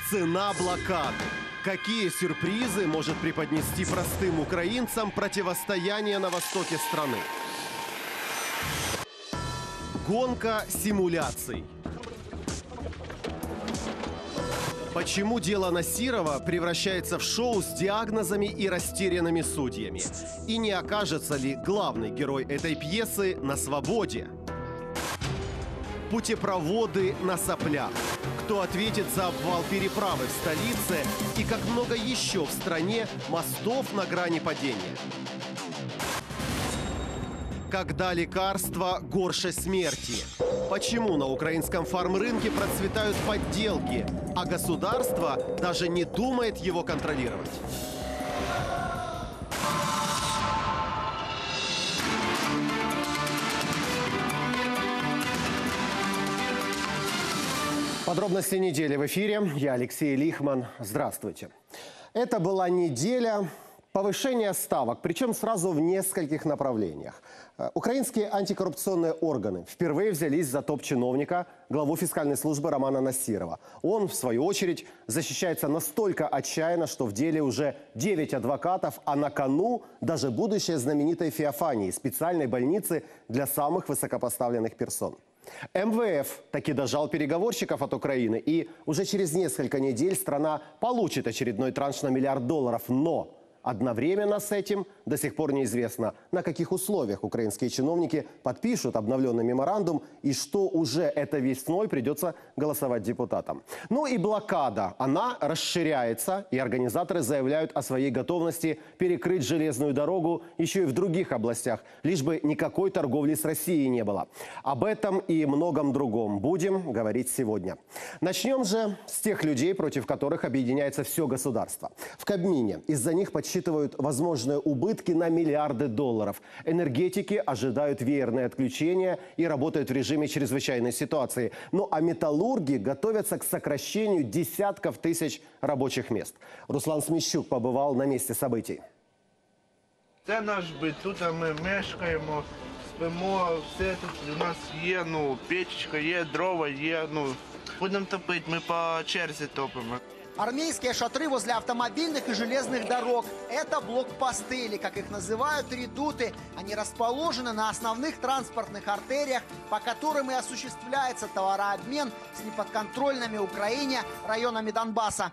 Цена блокады. Какие сюрпризы может преподнести простым украинцам противостояние на востоке страны? Гонка симуляций. Почему дело Насирова превращается в шоу с диагнозами и растерянными судьями? И не окажется ли главный герой этой пьесы на свободе? Путепроводы на соплях. Кто ответит за обвал переправы в столице и как много еще в стране мостов на грани падения? Когда лекарства горше смерти? Почему на украинском фармрынке процветают подделки, а государство даже не думает его контролировать? Подробности недели в эфире. Я Алексей Лихман. Здравствуйте. Это была неделя повышения ставок, причем сразу в нескольких направлениях. Украинские антикоррупционные органы впервые взялись за топ-чиновника, главу фискальной службы Романа Насирова. Он, в свою очередь, защищается настолько отчаянно, что в деле уже 9 адвокатов, а на кону даже будущее знаменитой Феофании, специальной больницы для самых высокопоставленных персон. МВФ таки дожал переговорщиков от Украины, и уже через несколько недель страна получит очередной транш на $1 миллиард. Но одновременно с этим до сих пор неизвестно, на каких условиях украинские чиновники подпишут обновленный меморандум и что уже этой весной придется голосовать депутатам. Ну и блокада. Она расширяется, и организаторы заявляют о своей готовности перекрыть железную дорогу еще и в других областях, лишь бы никакой торговли с Россией не было. Об этом и многом другом будем говорить сегодня. Начнем же с тех людей, против которых объединяется все государство. В Кабмине из-за них подсчитывают возможные убытки на миллиарды долларов. Энергетики ожидают веерные отключения и работают в режиме чрезвычайной ситуации. Ну а металлурги готовятся к сокращению десятков тысяч рабочих мест. Руслан Сміщук побывал на месте событий. Це наш бит, тут ми мешкаємо, спимо, все тут у нас є, печечка є, дрова є, будемо топити, ми по черзі топимо. Армейские шатры возле автомобильных и железных дорог – это блокпосты, или, как их называют, редуты. Они расположены на основных транспортных артериях, по которым и осуществляется товарообмен с неподконтрольными Украине районами Донбасса.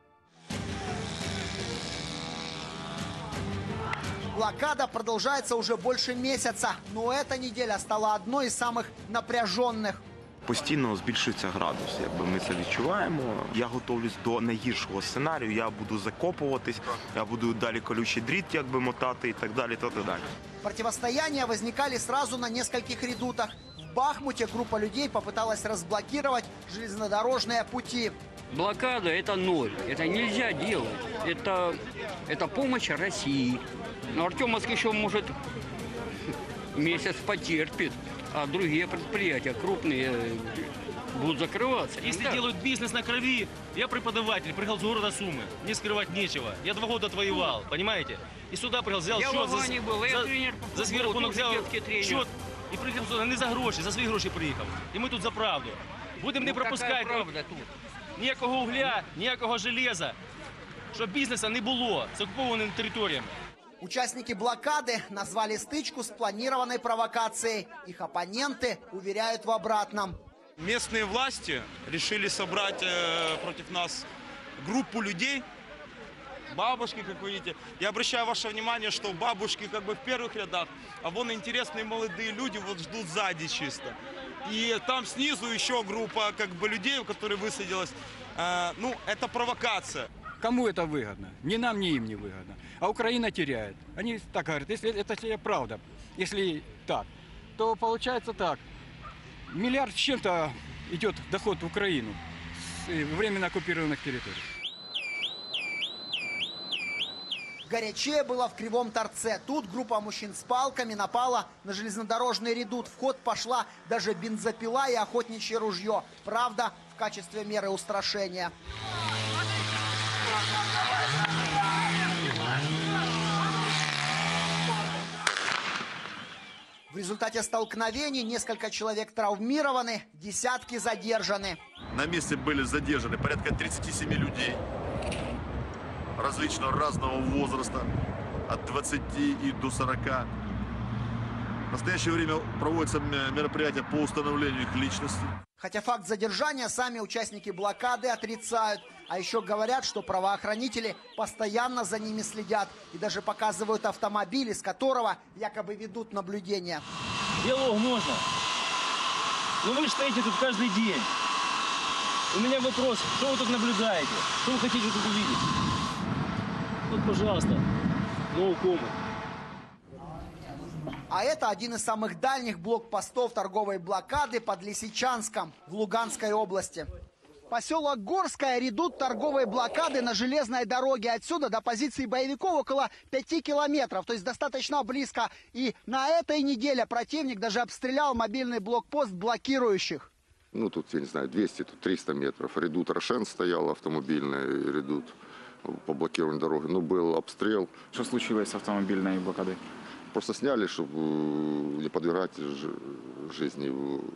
Блокада продолжается уже больше месяца, но эта неделя стала одной из самых напряженных. Постійно збільшується градус, ми це відчуваємо. Я готовлюсь до найгіршого сценарію, я буду закопуватись, я буду далі колючий дріт мотати і так далі, Противостояния возникали сразу на нескольких редутах. В Бахмуте группа людей попыталась разблокировать железнодорожные пути. Блокада – это ноль, это нельзя делать, это помощь России. Но Артемовск еще, может, месяц потерпит. А другие предприятия крупные будут закрываться. Если делают бизнес на крови, я преподаватель, приехал с города Сумы, мне скрывать нечего. Я 2 года отвоевал, понимаете? И сюда приехал, взял я счет за свой рахунок, взял счет и приехал сюда не за гроші, за свої гроші приїхав. І ми тут за правду. Будемо не пропускати ніякого угля, ніякого железа, щоб бізнесу не було з окупованими територіями. Участники блокады назвали стычку спланированной провокацией. Их оппоненты уверяют в обратном. Местные власти решили собрать против нас группу людей, бабушки, как вы видите. Я обращаю ваше внимание, что бабушки как бы в первых рядах, а вон интересные молодые люди вот ждут сзади чисто. И там снизу еще группа как бы людей, которые высадилась. Это провокация. Кому это выгодно? Ни нам, ни им не выгодно. А Украина теряет. Они так говорят, если это правда, если так, то получается так. $1 миллиард с чем-то идет доход в Украину с временно оккупированных территорий. Горячее было в Кривом Торце. Тут группа мужчин с палками напала на железнодорожный редут. В ход пошла даже бензопила и охотничье ружье. Правда, в качестве меры устрашения. В результате столкновений несколько человек травмированы, десятки задержаны. На месте были задержаны порядка 37 людей разного возраста, от 20 и до 40. В настоящее время проводятся мероприятия по установлению их личности. Хотя факт задержания сами участники блокады отрицают. А еще говорят, что правоохранители постоянно за ними следят и даже показывают автомобиль, из которого якобы ведут наблюдение. Диалог можно. Но вы стоите тут каждый день. У меня вопрос, что вы тут наблюдаете? Что вы хотите тут увидеть? Вот, пожалуйста, no comment. А это один из самых дальних блокпостов торговой блокады под Лисичанском в Луганской области. Поселок Горское, редут торговой блокады на железной дороге. Отсюда до позиции боевиков около 5 километров, то есть достаточно близко. И на этой неделе противник даже обстрелял мобильный блокпост блокирующих. Ну, тут, я не знаю, 200, тут 300 метров. Редут Рошен стоял, автомобильный редут по блокированию дороги. Ну, был обстрел. Что случилось с автомобильной блокадой? Просто сняли, чтобы не подвергать жизни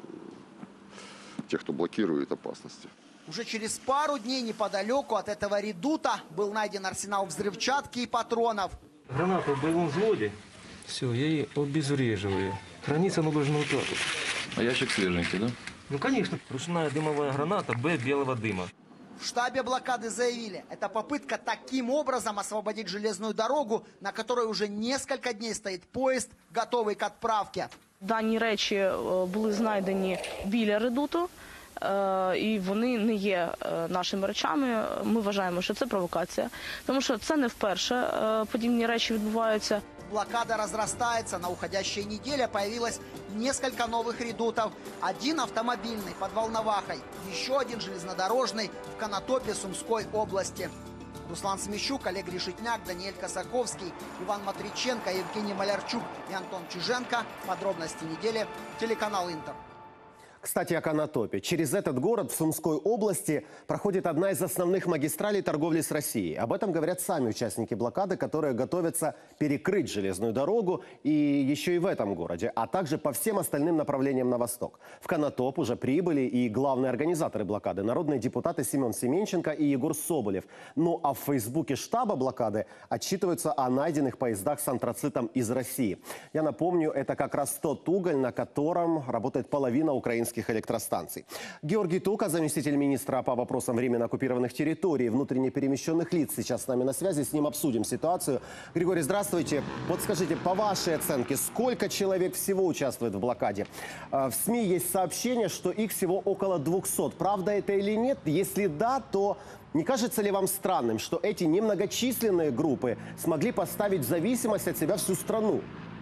тех, кто блокирует, опасности. Уже через пару дней неподалеку от этого редута был найден арсенал взрывчатки и патронов. Граната в боевом взводе. Все, я ее обезвреживаю. Храниться оно должно вот так вот. А ящик свеженький, да? Ну, конечно. Ручная дымовая граната без белого дыма. В штабе блокады заявили, это попытка таким образом освободить железную дорогу, на которой уже несколько дней стоит поезд, готовий к відправці. Дані речі були знайдені біля редуту, і вони не є нашими речами. Ми вважаємо, що це провокація, тому що це не вперше подібні речі відбуваються. Блокада разрастается. На уходящей неделе появилось несколько новых редутов. Один автомобильный под Волновахой, еще один железнодорожный в Конотопе Сумской области. Руслан Смещук, Олег Решетняк, Даниэль Косаковский, Иван Матриченко, Евгений Малярчук и Антон Чиженко. Подробности недели. Телеканал Интер. Кстати, о Конотопе. Через этот город в Сумской области проходит одна из основных магистралей торговли с Россией. Об этом говорят сами участники блокады, которые готовятся перекрыть железную дорогу и еще и в этом городе, а также по всем остальным направлениям на восток. В Конотоп уже прибыли и главные организаторы блокады, народные депутаты Семен Семенченко и Егор Соболев. Ну а в фейсбуке штаба блокады отчитываются о найденных поездах с антрацитом из России. Я напомню, это как раз тот уголь, на котором работает половина украинских электростанций. Георгий Тука, заместитель министра по вопросам временно оккупированных территорий, внутренне перемещенных лиц, сейчас с нами на связи, с ним обсудим ситуацию. Григорий, здравствуйте. Вот скажите, по вашей оценке, сколько человек всего участвует в блокаде? В СМИ есть сообщение, что их всего около 200. Правда это или нет? Если да, то не кажется ли вам странным, что эти немногочисленные группы смогли поставить в зависимость от себя всю страну?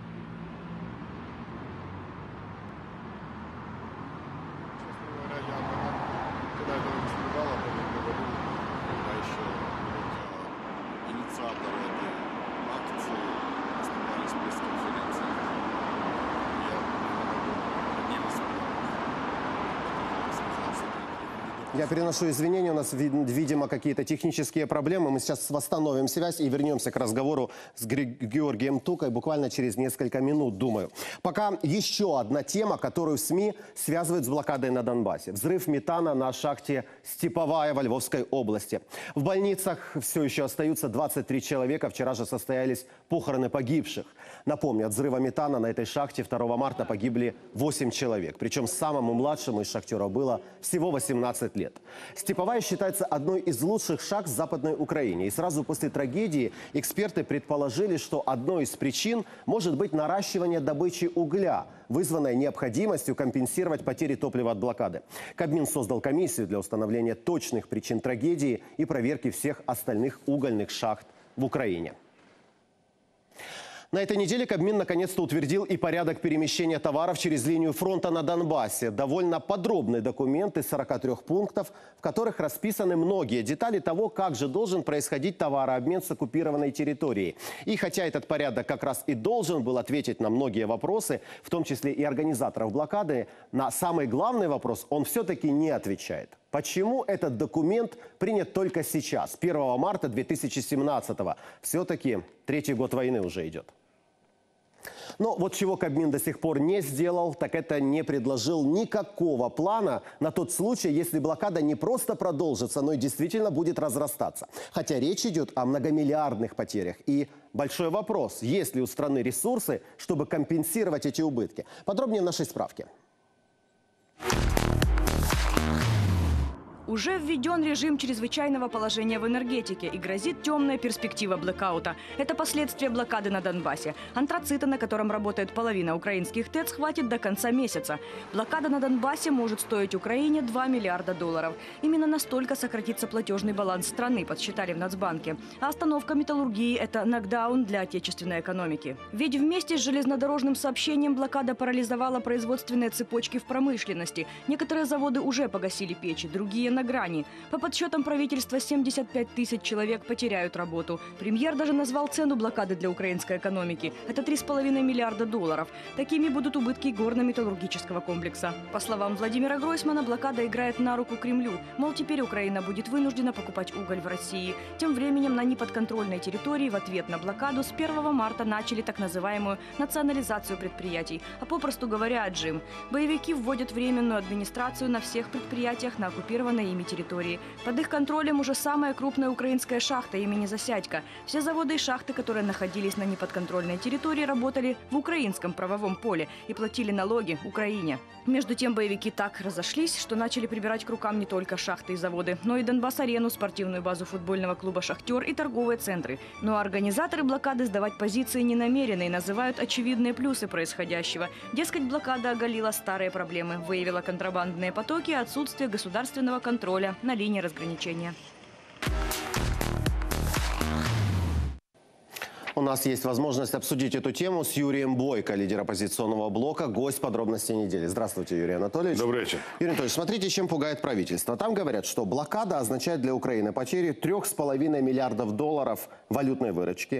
Я переношу извинения, у нас, видимо, какие-то технические проблемы. Мы сейчас восстановим связь и вернемся к разговору с Георгием Тукой буквально через несколько минут, думаю. Пока еще одна тема, которую СМИ связывают с блокадой на Донбассе. Взрыв метана на шахте Степовая во Львовской области. В больницах все еще остаются 23 человека. Вчера же состоялись похороны погибших. Напомню, от взрыва метана на этой шахте 2 марта погибли 8 человек. Причем самому младшему из шахтеров было всего 18 лет. Степовая считается одной из лучших шахт в Западной Украине. И сразу после трагедии эксперты предположили, что одной из причин может быть наращивание добычи угля, вызванное необходимостью компенсировать потери топлива от блокады. Кабмин создал комиссию для установления точных причин трагедии и проверки всех остальных угольных шахт в Украине. На этой неделе Кабмин наконец-то утвердил и порядок перемещения товаров через линию фронта на Донбассе. Довольно подробный документ из 43 пунктов, в которых расписаны многие детали того, как же должен происходить товарообмен с оккупированной территорией. И хотя этот порядок как раз и должен был ответить на многие вопросы, в том числе и организаторов блокады, на самый главный вопрос он все-таки не отвечает. Почему этот документ принят только сейчас, 1 марта 2017-го? Все-таки 3-й год войны уже идет. Но вот чего Кабмин до сих пор не сделал, так это не предложил никакого плана на тот случай, если блокада не просто продолжится, но и действительно будет разрастаться. Хотя речь идет о многомиллиардных потерях. И большой вопрос, есть ли у страны ресурсы, чтобы компенсировать эти убытки. Подробнее в нашей справке. Уже введен режим чрезвычайного положения в энергетике и грозит темная перспектива блэкаута. Это последствия блокады на Донбассе. Антрацита, на котором работает половина украинских ТЭЦ, хватит до конца месяца. Блокада на Донбассе может стоить Украине $2 миллиарда. Именно настолько сократится платежный баланс страны, подсчитали в Нацбанке. А остановка металлургии – это нокдаун для отечественной экономики. Ведь вместе с железнодорожным сообщением блокада парализовала производственные цепочки в промышленности. Некоторые заводы уже погасили печи, другие на грани. По подсчетам правительства, 75 тысяч человек потеряют работу. Премьер даже назвал цену блокады для украинской экономики. Это $3,5 миллиарда. Такими будут убытки горно-металлургического комплекса. По словам Владимира Гройсмана, блокада играет на руку Кремлю. Мол, теперь Украина будет вынуждена покупать уголь в России. Тем временем на неподконтрольной территории в ответ на блокаду с 1 марта начали так называемую национализацию предприятий. А попросту говоря, отжим. Боевики вводят временную администрацию на всех предприятиях на оккупированной ими территории. Под их контролем уже самая крупная украинская шахта имени Засядько. Все заводы и шахты, которые находились на неподконтрольной территории, работали в украинском правовом поле и платили налоги Украине. Между тем боевики так разошлись, что начали прибирать к рукам не только шахты и заводы, но и Донбасс-арену, спортивную базу футбольного клуба «Шахтер» и торговые центры. Но организаторы блокады сдавать позиции не намерены и называют очевидные плюсы происходящего. Дескать, блокада оголила старые проблемы, выявила контрабандные потоки и отсутствие государственного контроля на линии разграничения. У нас есть возможность обсудить эту тему с Юрием Бойко, лидер оппозиционного блока, гость подробностей недели. Здравствуйте, Юрий Анатольевич. Добрый вечер. Юрий Анатольевич, смотрите, чем пугает правительство. Там говорят, что блокада означает для Украины потери $3,5 миллиардов валютной выручки,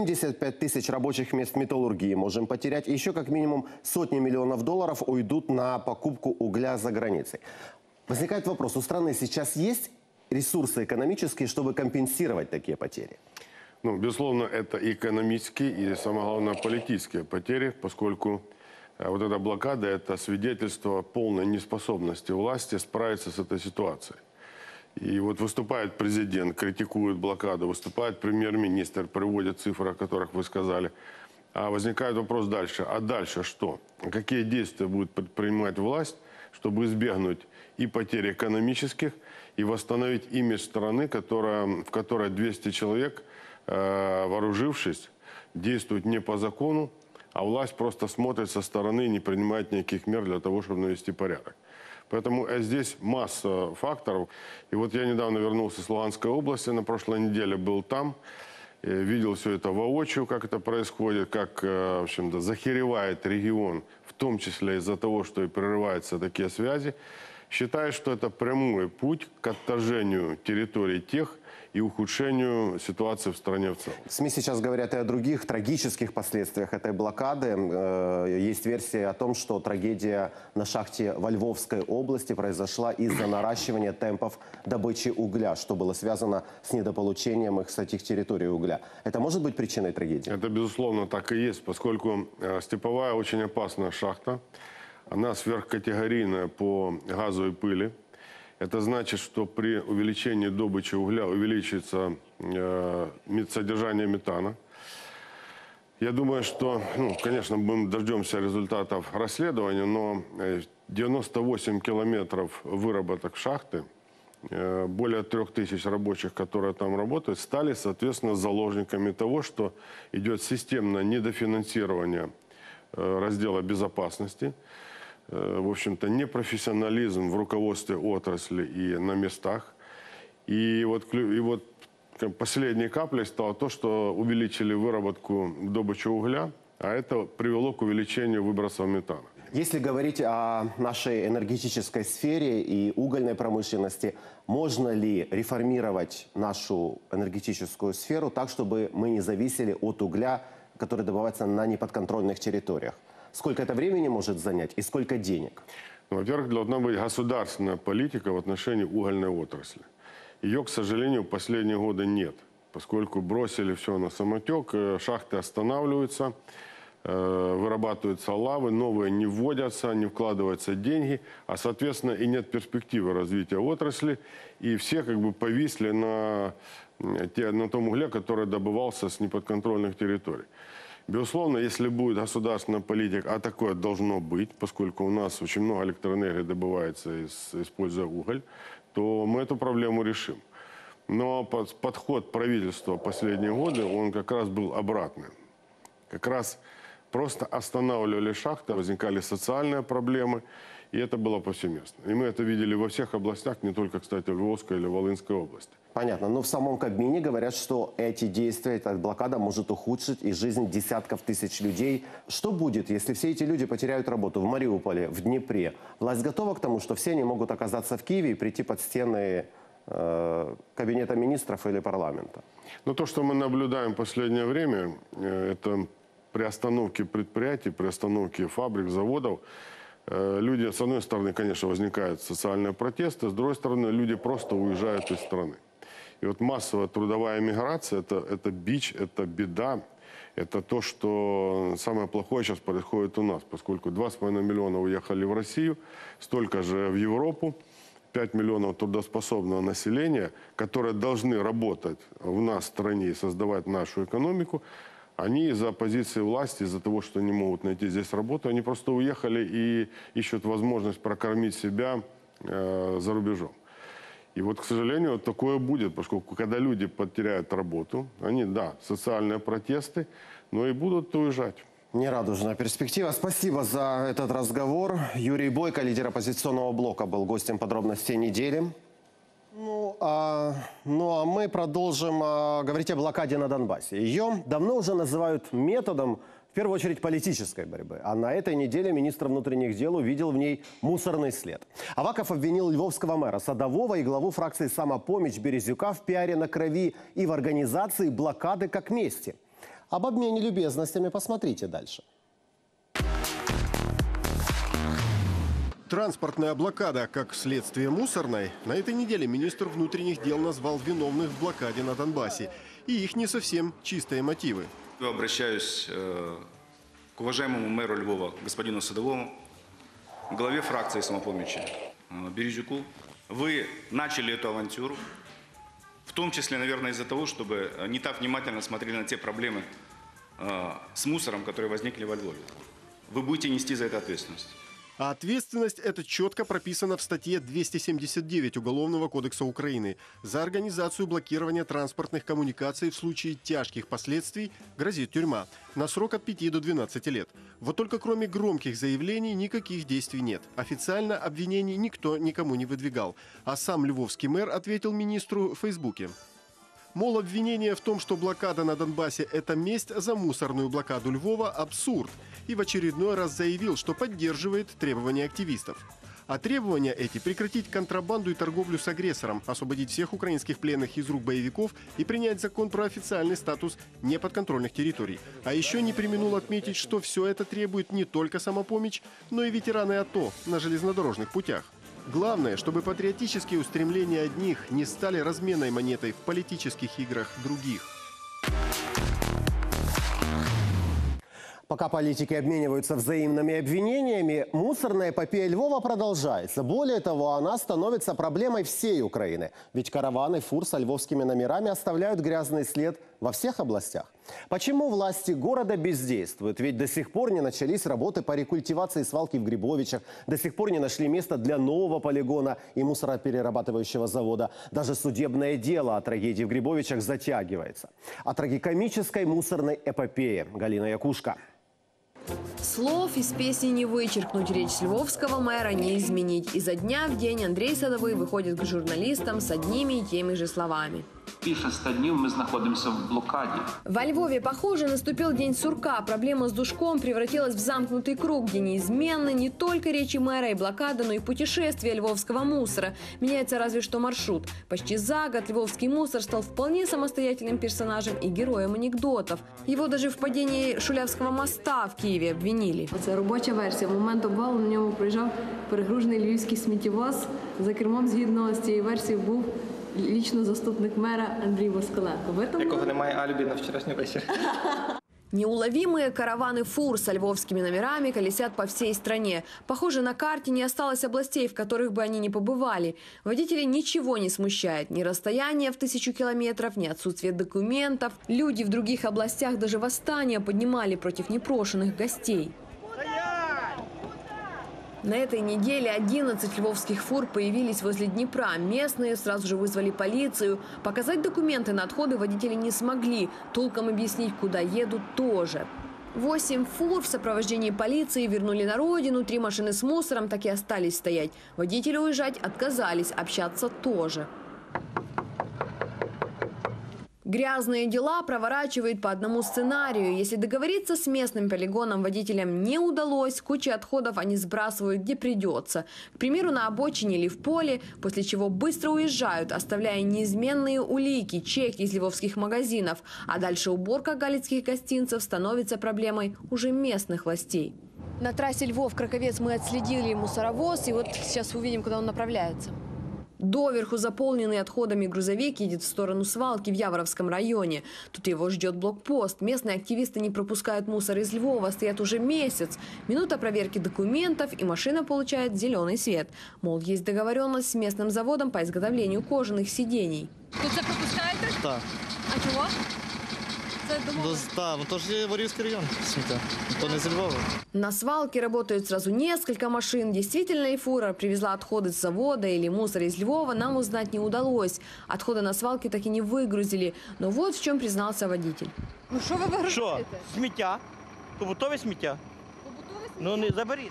75 тысяч рабочих мест металлургии можем потерять, и еще как минимум сотни миллионов долларов уйдут на покупку угля за границей. Возникает вопрос, у страны сейчас есть ресурсы экономические, чтобы компенсировать такие потери? Ну, безусловно, это экономические и, самое главное, политические потери, поскольку вот эта блокада – это свидетельство полной неспособности власти справиться с этой ситуацией. И вот выступает президент, критикует блокаду, выступает премьер-министр, приводит цифры, о которых вы сказали. А возникает вопрос дальше. А дальше что? Какие действия будет предпринимать власть, чтобы избегнуть и потерь экономических, и восстановить имидж страны, в которой 200 человек, вооружившись, действуют не по закону, а власть просто смотрит со стороны и не принимает никаких мер для того, чтобы навести порядок. Поэтому здесь масса факторов. И вот я недавно вернулся с Луганской области, на прошлой неделе был там, видел все это воочию, как это происходит, как, в общем-то, захеревает регион, в том числе из-за того, что и прерываются такие связи. Считаю, что это прямой путь к отторжению территорий тех и ухудшению ситуации в стране в целом. СМИ сейчас говорят и о других трагических последствиях этой блокады. Есть версия о том, что трагедия на шахте во Львовской области произошла из-за наращивания темпов добычи угля, что было связано с недополучением их с этих территорий угля. Это может быть причиной трагедии? Это, безусловно, так и есть, поскольку степовая очень опасная шахта. Она сверхкатегорийная по газу и пыли. Это значит, что при увеличении добычи угля увеличится содержание метана. Я думаю, что, конечно, мы дождемся результатов расследования, но 98 километров выработок шахты, более 3000 рабочих, которые там работают, стали, соответственно, заложниками того, что идет системное недофинансирование раздела безопасности. В общем-то, непрофессионализм в руководстве отрасли и на местах. И вот последней каплей стало то, что увеличили выработку добычи угля, а это привело к увеличению выбросов метана. Если говорить о нашей энергетической сфере и угольной промышленности, можно ли реформировать нашу энергетическую сферу так, чтобы мы не зависели от угля, который добывается на неподконтрольных территориях? Сколько это времени может занять и сколько денег? Во-первых, должна быть государственная политика в отношении угольной отрасли. Ее, к сожалению, в последние годы нет, поскольку бросили все на самотек, шахты останавливаются, вырабатываются лавы, новые не вводятся, не вкладываются деньги, а, соответственно, и нет перспективы развития отрасли. И все как бы повисли на том угле, который добывался с неподконтрольных территорий. Безусловно, если будет государственная политика, а такое должно быть, поскольку у нас очень много электроэнергии добывается, используя уголь, то мы эту проблему решим. Но подход правительства в последние годы, он как раз был обратным. Как раз просто останавливали шахты, возникали социальные проблемы, и это было повсеместно. И мы это видели во всех областях, не только, кстати, в Львовской или Волынской области. Понятно. Но в самом Кабмине говорят, что эти действия, эта блокада может ухудшить и жизнь десятков тысяч людей. Что будет, если все эти люди потеряют работу в Мариуполе, в Днепре? Власть готова к тому, что все они могут оказаться в Киеве и прийти под стены Кабинета министров или парламента? Но то, что мы наблюдаем в последнее время, это при остановке предприятий, при остановке фабрик, заводов, люди, с одной стороны, конечно, возникают социальные протесты, с другой стороны, люди просто уезжают из страны. И вот массовая трудовая миграция – это бич, это беда, это то, что самое плохое сейчас происходит у нас, поскольку 2,5 миллиона уехали в Россию, столько же в Европу, 5 миллионов трудоспособного населения, которые должны работать в нас в стране и создавать нашу экономику, они из-за позиции власти, из-за того, что не могут найти здесь работу, они просто уехали и ищут возможность прокормить себя за рубежом. И вот, к сожалению, вот такое будет, поскольку когда люди потеряют работу, они, да, социальные протесты, но и будут уезжать. Нерадужная перспектива. Спасибо за этот разговор. Юрий Бойко, лидер оппозиционного блока, был гостем подробностей недели. Ну а мы продолжим говорить о блокаде на Донбассе. Ее давно уже называют методом, в первую очередь, политической борьбы. А на этой неделе министр внутренних дел увидел в ней мусорный след. Аваков обвинил львовского мэра Садового и главу фракции «Самопомощь» Березюка в пиаре на крови и в организации блокады как мести. Об обмене любезностями посмотрите дальше. Транспортная блокада, как следствие мусорной, на этой неделе министр внутренних дел назвал виновных в блокаде на Донбассе. И их не совсем чистые мотивы. Я обращаюсь к уважаемому мэру Львова, господину Садовому, главе фракции «Самопомощи» Березюку. Вы начали эту авантюру, в том числе, наверное, из-за того, чтобы не так внимательно смотрели на те проблемы с мусором, которые возникли во Львове. Вы будете нести за это ответственность. А ответственность эта четко прописана в статье 279 Уголовного кодекса Украины. За организацию блокирования транспортных коммуникаций в случае тяжких последствий грозит тюрьма на срок от 5 до 12 лет. Вот только кроме громких заявлений никаких действий нет. Официально обвинений никто никому не выдвигал. А сам львовский мэр ответил министру в Фейсбуке. Мол, обвинение в том, что блокада на Донбассе – это месть за мусорную блокаду Львова – абсурд. И в очередной раз заявил, что поддерживает требования активистов. А требования эти – прекратить контрабанду и торговлю с агрессором, освободить всех украинских пленных из рук боевиков и принять закон про официальный статус неподконтрольных территорий. А еще не преминул отметить, что все это требует не только самопомощь, но и ветераны АТО на железнодорожных путях. Главное, чтобы патриотические устремления одних не стали разменной монетой в политических играх других. Пока политики обмениваются взаимными обвинениями, мусорная эпопея Львова продолжается. Более того, она становится проблемой всей Украины. Ведь караваны фур со львовскими номерами оставляют грязный след во всех областях. Почему власти города бездействуют? Ведь до сих пор не начались работы по рекультивации свалки в Грибовичах, до сих пор не нашли место для нового полигона и мусороперерабатывающего завода. Даже судебное дело о трагедии в Грибовичах затягивается. О трагикомической мусорной эпопее. Галина Якушка. Слов из песни не вычеркнуть, речь львовского мэра не изменить. Изо дня в день Андрей Садовый выходит к журналистам с одними и теми же словами. Більше 100 днів ми знаходимося в блокаді. Во Львове, похоже, наступил день сурка. Проблема с душком превратилась в замкнутый круг, где неизменны не только речи мэра и блокада, но и путешествия львовского мусора. Меняется разве что маршрут. Почти за год львовский мусор стал вполне самостоятельным персонажем и героем анекдотов. Его даже в падении Шулявского моста в Киеве обвинили. Це робоча версія. В момент обвалу на ньому проїжджав перегружений львівський сміттєвоз. За кермом, згідно з цією версією, був лічно заступник мера Андрій Воскаленко. Якого немає алібі на вчорашній вечір. Неуловимые караваны фур со львовскими номерами колесят по всей стране. Похоже, на карте не осталось областей, в которых бы они не побывали. Водителей ничего не смущает. Ни расстояние в 1000 километров, ни отсутствие документов. Люди в других областях даже восстания поднимали против непрошенных гостей. На этой неделе 11 львовских фур появились возле Днепра. Местные сразу же вызвали полицию. Показать документы на отходы водители не смогли. Толком объяснить, куда едут, тоже. 8 фур в сопровождении полиции вернули на родину. 3 машины с мусором так и остались стоять. Водители уезжать отказались, общаться тоже. Грязные дела проворачивают по одному сценарию. Если договориться с местным полигоном водителям не удалось, кучу отходов они сбрасывают где придется. К примеру, на обочине или в поле, после чего быстро уезжают, оставляя неизменные улики, чеки из львовских магазинов. А дальше уборка галицких гостинцев становится проблемой уже местных властей. На трассе Львов-Краковец мы отследили мусоровоз, и вот сейчас увидим, куда он направляется. Доверху заполненный отходами грузовик едет в сторону свалки в Яворовском районе. Тут его ждет блокпост. Местные активисты не пропускают мусор из Львова, стоят уже месяц. Минута проверки документов, и машина получает зеленый свет. Мол, есть договоренность с местным заводом по изготовлению кожаных сидений. Тут це пропускаєте? Так. А чого? Це Так, то ж є Ворівський район, сміття, то не зі Львова. На свалке работают сразу несколько машин. Действительно ли фура привезла отходы с завода или мусор из Львова, нам узнать не удалось. Отходы на свалке так и не выгрузили. Но вот в чем признался водитель. Ну що ви вигрузаєте? Що? Сміття. Побутове сміття. Ну не заберіть.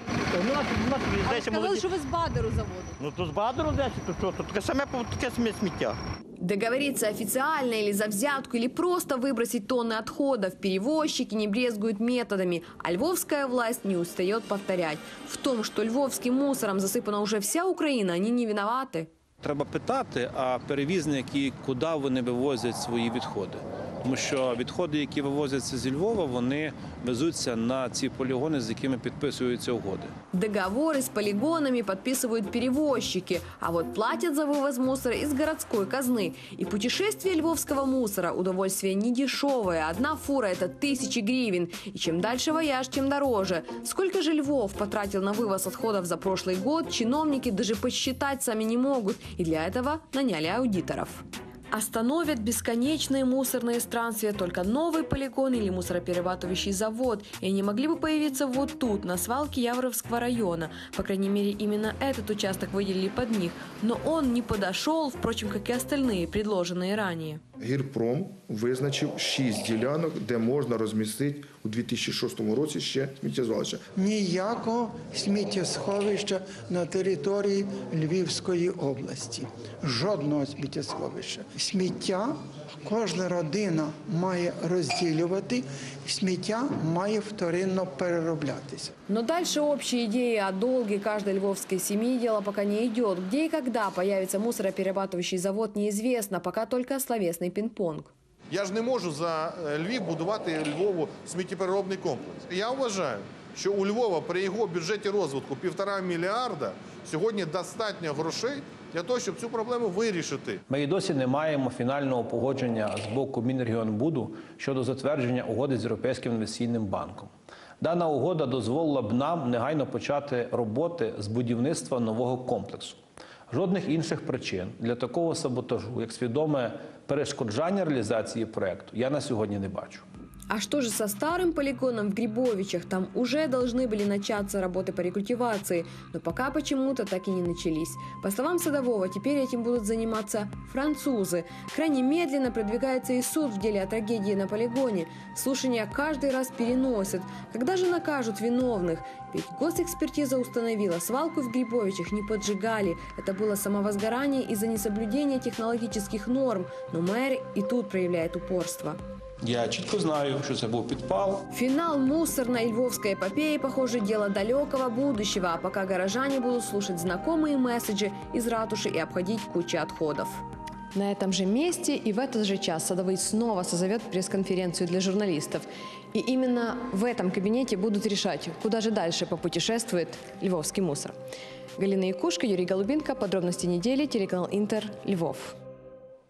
У нас А сказали, що ви з Бадеру заводу. Ну то з Бадеру десь, то що? То таке саме сміття. Договориться официально или за взятку, или просто выбросить тонны отходов. Перевозчики не брезгуют методами, а львовская власть не устает повторять. В том, что львовским мусором засыпана уже вся Украина, они не виноваты. Треба питати, а перевізники, куди вони вивозять свої відходи. Тому що відходи, які вивозяться зі Львова, вони везуться на ці полігони, з якими підписуються угоди. Договоры с полигонами подписывают перевозчики, а вот платят за вывоз мусора из городской казны. И путешествие львовского мусора – удовольствие недешевое. Одна фура – это 1000 гривен. И чем дальше вояж, тем дороже. Сколько же Львов потратил на вывоз отходов за прошлый год, чиновники даже посчитать сами не могут. И для этого наняли аудиторов. Остановят бесконечные мусорные странствия только новый полигон или мусороперерабатывающий завод. И они могли бы появиться вот тут, на свалке Яворовского района. По крайней мере, именно этот участок выделили под них. Но он не подошел, впрочем, как и остальные, предложенные ранее. Гірпром визначив 6 ділянок, де можна розмістити у 2006 році ще сміттєзвалище. Ніякого сміттєсховища на території Львівської області. Жодного сміттєсховища. Сміття кожна родина має розділювати, сміття має вторинно перероблятися. Но дальше общая идея о долге каждой львовской семьи дело пока не идет. Где и когда появится мусороперерабатывающий завод, неизвестно, пока только словесный пинг-понг. Я ж не можу за Львів будувати Львову сміттєпереробний комплекс. Я вважаю, що у Львова при його бюджеті розвитку 1,5 мільярда сьогодні достатньо грошей для того, щоб цю проблему вирішити. Ми і досі не маємо фінального погодження з боку Мінрегіонбуду щодо затвердження угоди з Європейським інвестиційним банком. Дана угода дозволила б нам негайно почати роботи з будівництва нового комплексу. Жодних інших причин для такого саботажу, як свідоме перешкоджання реалізації проєкту, я на сьогодні не бачу. А что же со старым полигоном в Грибовичах? Там уже должны были начаться работы по рекультивации, но пока почему-то так и не начались. По словам Садового, теперь этим будут заниматься французы. Крайне медленно продвигается и суд в деле о трагедии на полигоне. Слушания каждый раз переносят. Когда же накажут виновных? Ведь госэкспертиза установила, свалку в Грибовичах не поджигали. Это было самовозгорание из-за несоблюдения технологических норм. Но мэр и тут проявляет упорство. Я чітко знаю, що це був підпал. Финал мусорной львовской эпопеи, похоже, дело далекого будущего, а пока горожане будут слушать знакомые месседжи из ратуши и обходить кучу отходов. На этом же месте и в этот же час Садовый снова созовет пресс-конференцию для журналистов. И именно в этом кабинете будут решать, куда же дальше попутешествует львовский мусор. Галина Якушка, Юрий Голубинка. Подробности недели. Телеканал Интер. Львов.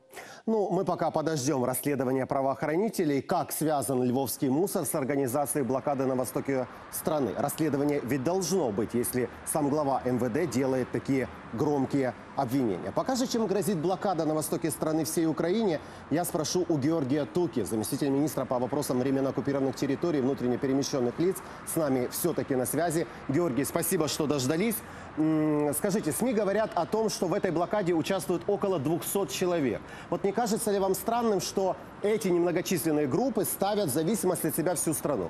Ну, мы пока подождем расследования правоохранителей, как связан львовский мусор с организацией блокады на востоке страны. Расследование ведь должно быть, если сам глава МВД делает такие громкие обвинения. Пока же, чем грозит блокада на востоке страны всей Украине, я спрошу у Георгия Туки, заместителя министра по вопросам временно оккупированных территорий, внутренне перемещенных лиц. С нами все-таки на связи. Георгий, спасибо, что дождались. Скажите, СМИ говорят о том, что в этой блокаде участвуют около 200 человек. Вот не кажется ли вам странным, что эти немногочисленные группы ставят в зависимость от себя всю страну?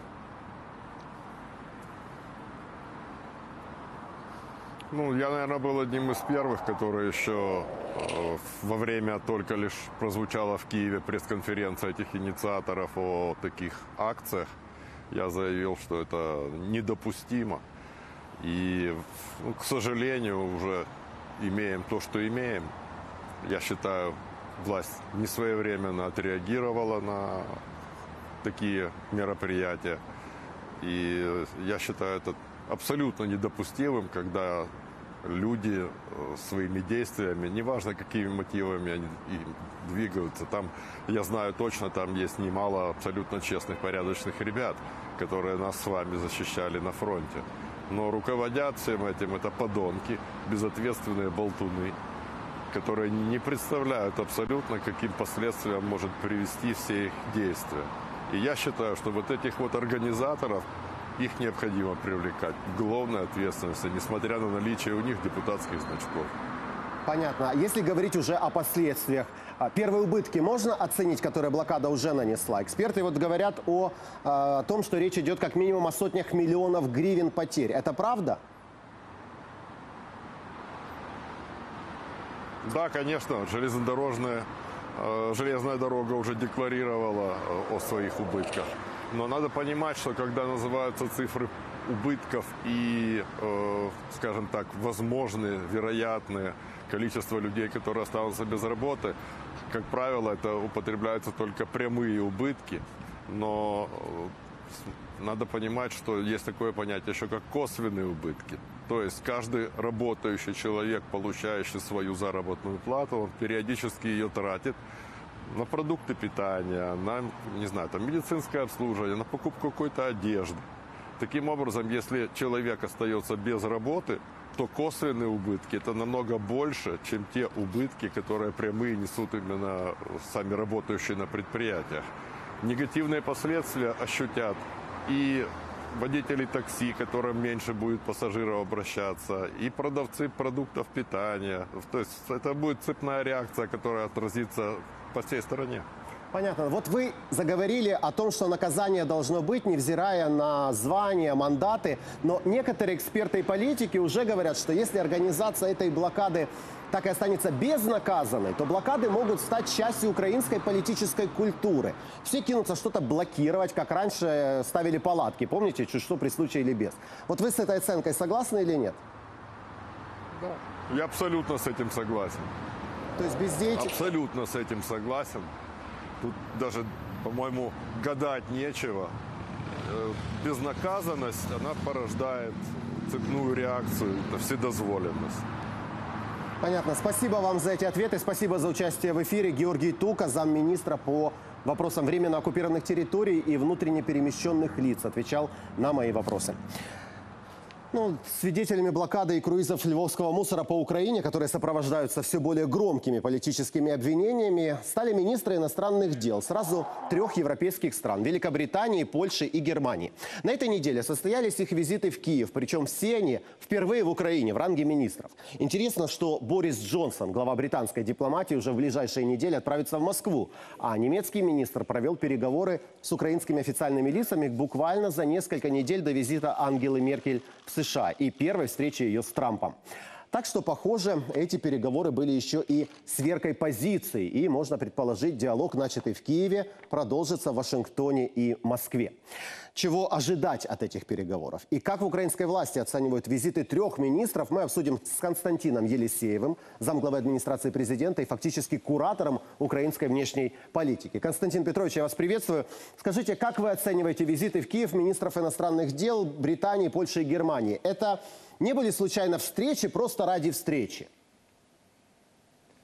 Ну, я, наверное, был одним из первых, который еще во время только лишь прозвучала в Киеве пресс-конференция этих инициаторов о таких акциях. Я заявил, что это недопустимо. И, ну, к сожалению, уже имеем то, что имеем. Я считаю, власть не своевременно отреагировала на такие мероприятия. И я считаю это абсолютно недопустимым, когда люди своими действиями, неважно какими мотивами они двигаются, там, я знаю точно, там есть немало абсолютно честных, порядочных ребят, которые нас с вами защищали на фронте. Но руководят всем этим это подонки, безответственные болтуны, которые не представляют абсолютно, каким последствиям может привести все их действия. И я считаю, что вот этих вот организаторов, их необходимо привлекать к уголовной ответственности, несмотря на наличие у них депутатских значков. Понятно. Если говорить уже о последствиях, первые убытки можно оценить, которые блокада уже нанесла? Эксперты вот говорят о том, что речь идет как минимум о сотнях миллионов гривен потерь. Это правда? Да, конечно, железная дорога уже декларировала о своих убытках. Но надо понимать, что когда называются цифры убытков и, скажем так, возможные, вероятные количество людей, которые останутся без работы, как правило, это употребляются только прямые убытки. Но надо понимать, что есть такое понятие еще как косвенные убытки. То есть каждый работающий человек, получающий свою заработную плату, он периодически ее тратит на продукты питания, на, не знаю, там, медицинское обслуживание, на покупку какой-то одежды. Таким образом, если человек остается без работы, то косвенные убытки – это намного больше, чем те убытки, которые прямые несут именно сами работающие на предприятиях. Негативные последствия ощутят и водители такси, которым меньше будет пассажиров обращаться, и продавцы продуктов питания. То есть это будет цепная реакция, которая отразится по всей стране. Понятно. Вот вы заговорили о том, что наказание должно быть, невзирая на звания, мандаты. Но некоторые эксперты и политики уже говорят, что если организация этой блокады так и останется безнаказанной, то блокады могут стать частью украинской политической культуры. Все кинутся что-то блокировать, как раньше ставили палатки. Помните, чуть что при случае или без. Вот вы с этой оценкой согласны или нет? Да. Я абсолютно с этим согласен. То есть бездеятельность? Абсолютно с этим согласен. Тут даже, по-моему, гадать нечего. Безнаказанность, она порождает цепную реакцию, это вседозволенность. Понятно. Спасибо вам за эти ответы. Спасибо за участие в эфире. Георгий Тука, замминистра по вопросам временно оккупированных территорий и внутренне перемещенных лиц, отвечал на мои вопросы. Ну, свидетелями блокады и круизов львовского мусора по Украине, которые сопровождаются все более громкими политическими обвинениями, стали министры иностранных дел сразу 3 европейских стран – Великобритании, Польши и Германии. На этой неделе состоялись их визиты в Киев, причем все они впервые в Украине в ранге министров. Интересно, что Борис Джонсон, глава британской дипломатии, уже в ближайшие недели отправится в Москву, а немецкий министр провел переговоры с украинскими официальными лицами буквально за несколько недель до визита Ангелы Меркель в США и первой встречи ее с Трампом. Так что, похоже, эти переговоры были еще и сверкой позиций. И, можно предположить, диалог, начатый в Киеве, продолжится в Вашингтоне и Москве. Чего ожидать от этих переговоров? И как в украинской власти оценивают визиты 3 министров, мы обсудим с Константином Елисеевым, замглавы администрации президента и фактически куратором украинской внешней политики. Константин Петрович, я вас приветствую. Скажите, как вы оцениваете визиты в Киев министров иностранных дел Британии, Польши и Германии? Это не были случайно встречи просто ради встречи?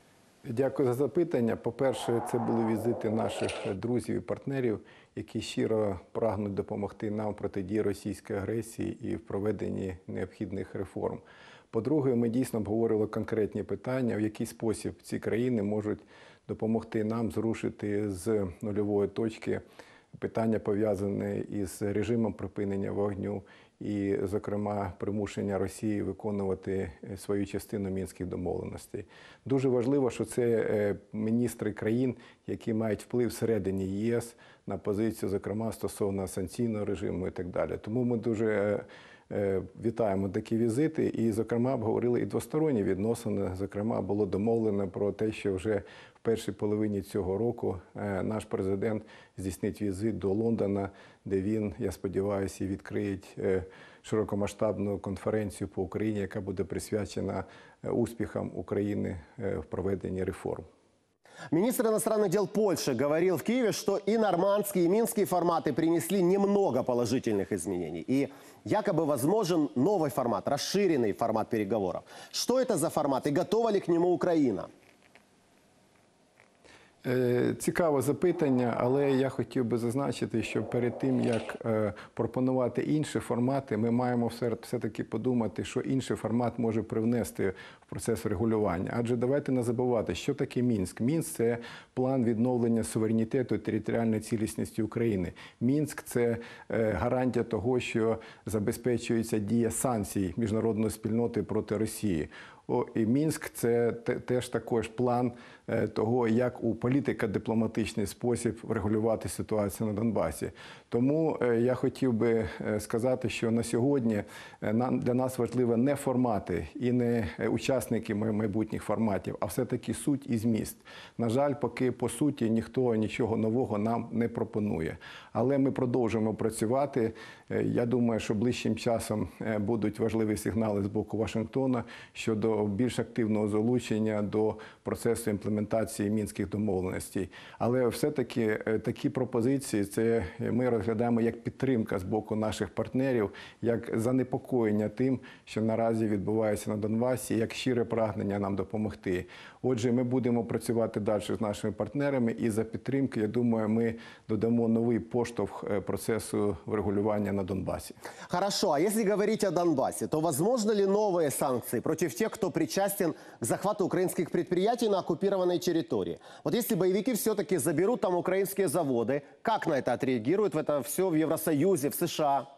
Дякую за запитання. По-перше, це були візити наших друзів і партнерів, які щиро прагнуть допомогти нам в протидії російської агресії і в проведенні необхідних реформ. По-друге, ми дійсно обговорили конкретні питання, в який спосіб ці країни можуть допомогти нам зрушити з нульової точки питання, пов'язане із режимом припинення вогню і, зокрема, примушення Росії виконувати свою частину Мінських домовленостей. Дуже важливо, що це міністри країн, які мають вплив всередині ЄС на позицію, зокрема, стосовно санкційного режиму і так далі. Тому ми дуже вітаємо такі візити і, зокрема, обговорили і двосторонні відносини. Зокрема, було домовлено про те, що вже в першій половині цього року наш президент здійснить візит до Лондона, де він, я сподіваюся, і відкриє широкомасштабну конференцію по Україні, яка буде присвячена успіхам України в проведенні реформ. Министр иностранных дел Польши говорил в Киеве, что и нормандские, и минские форматы принесли немного положительных изменений. И якобы возможен новый формат, расширенный формат переговоров. Что это за формат и готова ли к нему Украина? Цікаве запитання, але я хотів би зазначити, що перед тим, як пропонувати інші формати, ми маємо все-таки подумати, що інший формат може привнести в процес регулювання. Адже давайте не забувати, що таке Мінськ. Мінськ – це план відновлення суверенітету і територіальної цілісності України. Мінськ – це гарантія того, що забезпечується дія санкцій міжнародної спільноти проти Росії. І Мінськ – це теж також план того, як у політико-дипломатичний спосіб врегулювати ситуацію на Донбасі. Тому я хотів би сказати, що на сьогодні для нас важливо не формати і не учасники майбутніх форматів, а все-таки суть і зміст. На жаль, поки по суті ніхто нічого нового нам не пропонує. Але ми продовжуємо працювати. Я думаю, що ближчим часом будуть важливі сигнали з боку Вашингтона щодо більш активного залучення до процесу імплементації Мінських домовленостей. Але все-таки такі пропозиції це ми розглядаємо як підтримка з боку наших партнерів, як занепокоєння тим, що наразі відбувається на Донбасі, як щире прагнення нам допомогти. Отже, ми будемо працювати далі з нашими партнерами і за підтримки, я думаю, ми додамо новий поштовх процесу врегулювання на Донбасі. Хорошо, а если говорить о Донбассе, то возможно ли новые санкции против тех, кто причастен к захвату украинских предприятий на оккупированной территории? Вот если боевики все-таки заберут там украинские заводы, как на это отреагируют в это все в Евросоюзе, в США?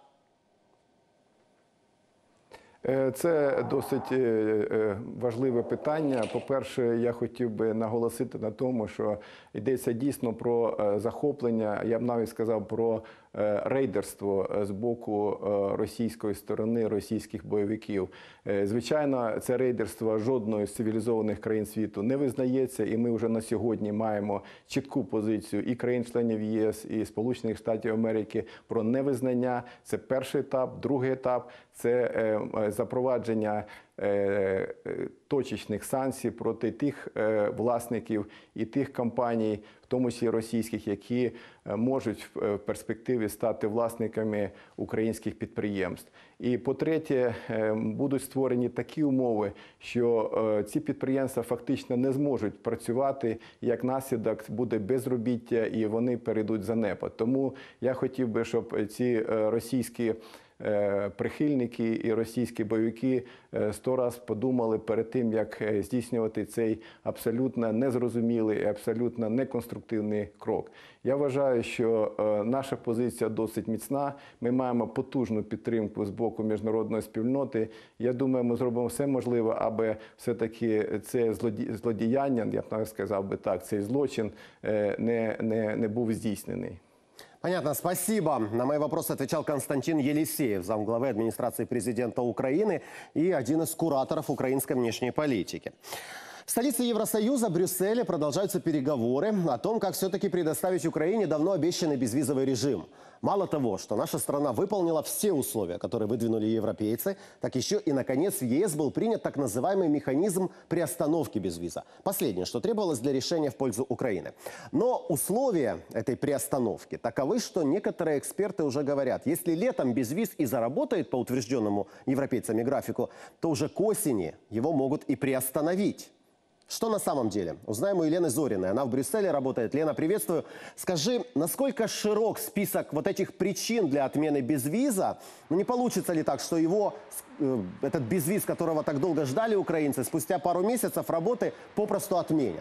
Це досить важливе питання. По-перше, я хотів би наголосити на тому, що йдеться дійсно про захоплення, я б навіть сказав, про рейдерство з боку російської сторони, російських бойовиків. Звичайно, це рейдерство жодної з цивілізованих країн світу не визнається, і ми вже на сьогодні маємо чітку позицію і країн-членів ЄС, і Сполучених Штатів Америки про невизнання. Це перший етап. Другий етап – це запровадження точечних санкцій проти тих власників і тих компаній, в тому числі російських, які можуть в перспективі стати власниками українських підприємств. І по-третє, будуть створені такі умови, що ці підприємства фактично не зможуть працювати, як наслідок буде безробіття і вони перейдуть в занепад. Тому я хотів би, щоб ці російські прихильники і російські бойовики 100 разів подумали перед тим, як здійснювати цей абсолютно незрозумілий і абсолютно неконструктивний крок. Я вважаю, що наша позиція досить міцна. Ми маємо потужну підтримку з боку міжнародної спільноти. Я думаю, ми зробимо все можливе, аби все-таки це злодіяння, я б навіть сказав би так, цей злочин не був здійснений. Понятно, спасибо. На мои вопросы отвечал Константин Елисеев, замглавы администрации президента Украины и один из кураторов украинской внешней политики. В столице Евросоюза, Брюсселе, продолжаются переговоры о том, как все-таки предоставить Украине давно обещанный безвизовый режим. Мало того, что наша страна выполнила все условия, которые выдвинули европейцы, так еще и, наконец, в ЕС был принят так называемый механизм приостановки безвиза. Последнее, что требовалось для решения в пользу Украины. Но условия этой приостановки таковы, что некоторые эксперты уже говорят, если летом безвиз и заработает по утвержденному европейцами графику, то уже к осени его могут и приостановить. Что на самом деле? Узнаем у Елены Зориной. Она в Брюсселе работает. Лена, приветствую. Скажи, насколько широк список вот этих причин для отмены безвиза? Ну, не получится ли так, что этот безвиз, которого так долго ждали украинцы, спустя пару месяцев работы попросту отменят?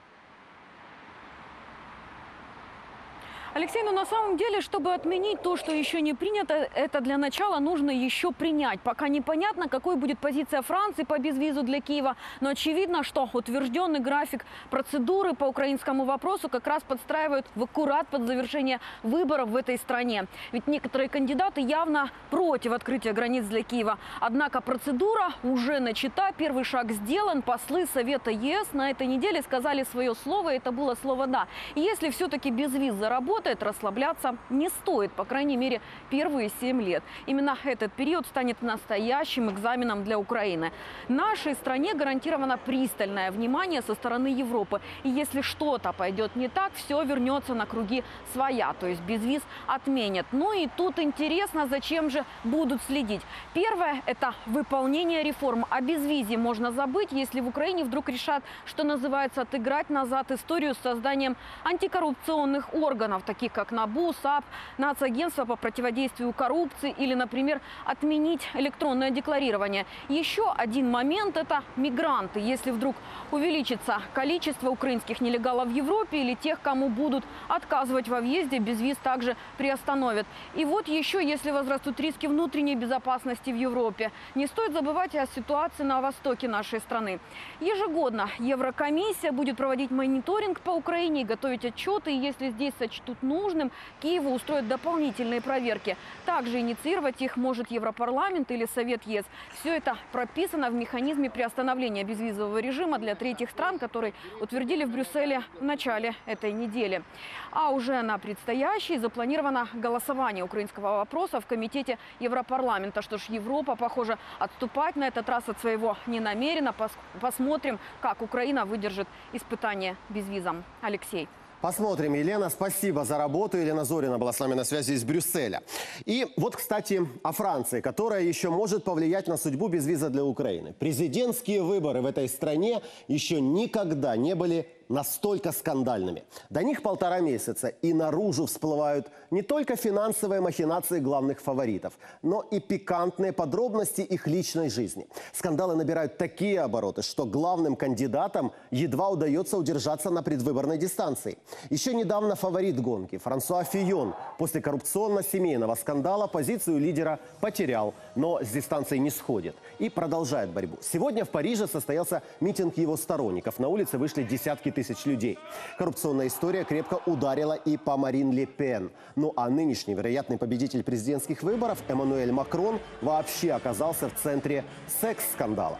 Алексей, ну на самом деле, чтобы отменить то, что еще не принято, это для начала нужно еще принять. Пока непонятно, какой будет позиция Франции по безвизу для Киева, но очевидно, что утвержденный график процедуры по украинскому вопросу как раз подстраивают в аккурат под завершение выборов в этой стране. Ведь некоторые кандидаты явно против открытия границ для Киева. Однако процедура уже начата, первый шаг сделан. Послы Совета ЕС на этой неделе сказали свое слово, и это было слово «да». И если все-таки безвиз заработает, расслабляться не стоит, по крайней мере, первые 7 лет. Именно этот период станет настоящим экзаменом для Украины. Нашей стране гарантировано пристальное внимание со стороны Европы. И если что-то пойдет не так, все вернется на круги своя, то есть безвиз отменят. Ну и тут интересно, зачем же будут следить. Первое – это выполнение реформ. О безвизе можно забыть, если в Украине вдруг решат, что называется, отыграть назад историю с созданием антикоррупционных органов, таких как НАБУ, САП, Нацагентство по противодействию коррупции или, например, отменить электронное декларирование. Еще один момент – это мигранты. Если вдруг увеличится количество украинских нелегалов в Европе или тех, кому будут отказывать во въезде, безвиз также приостановят. И вот еще, если возрастут риски внутренней безопасности в Европе. Не стоит забывать о ситуации на востоке нашей страны. Ежегодно Еврокомиссия будет проводить мониторинг по Украине и готовить отчеты. И если здесь сочтут нужным, Киеву устроят дополнительные проверки. Также инициировать их может Европарламент или Совет ЕС. Все это прописано в механизме приостановления безвизового режима для третьих стран, который утвердили в Брюсселе в начале этой недели. А уже на предстоящей запланировано голосование украинского вопроса в Комитете Европарламента. Что ж, Европа, похоже, отступать на этот раз от своего не намерена. Посмотрим, как Украина выдержит испытание безвизом. Алексей. Посмотрим, Елена. Спасибо за работу. Елена Зорина была с нами на связи из Брюсселя. И вот, кстати, о Франции, которая еще может повлиять на судьбу безвиза для Украины. Президентские выборы в этой стране еще никогда не были настолько скандальными. До них 1,5 месяца, и наружу всплывают не только финансовые махинации главных фаворитов, но и пикантные подробности их личной жизни. Скандалы набирают такие обороты, что главным кандидатам едва удается удержаться на предвыборной дистанции. Еще недавно фаворит гонки Франсуа Фийон после коррупционно-семейного скандала позицию лидера потерял, но с дистанции не сходит и продолжает борьбу. Сегодня в Париже состоялся митинг его сторонников. На улице вышли десятки тысяч людей. Коррупционная история крепко ударила и по Марин Ле Пен. Ну а нынешний вероятный победитель президентских выборов Эммануэль Макрон вообще оказался в центре секс-скандала.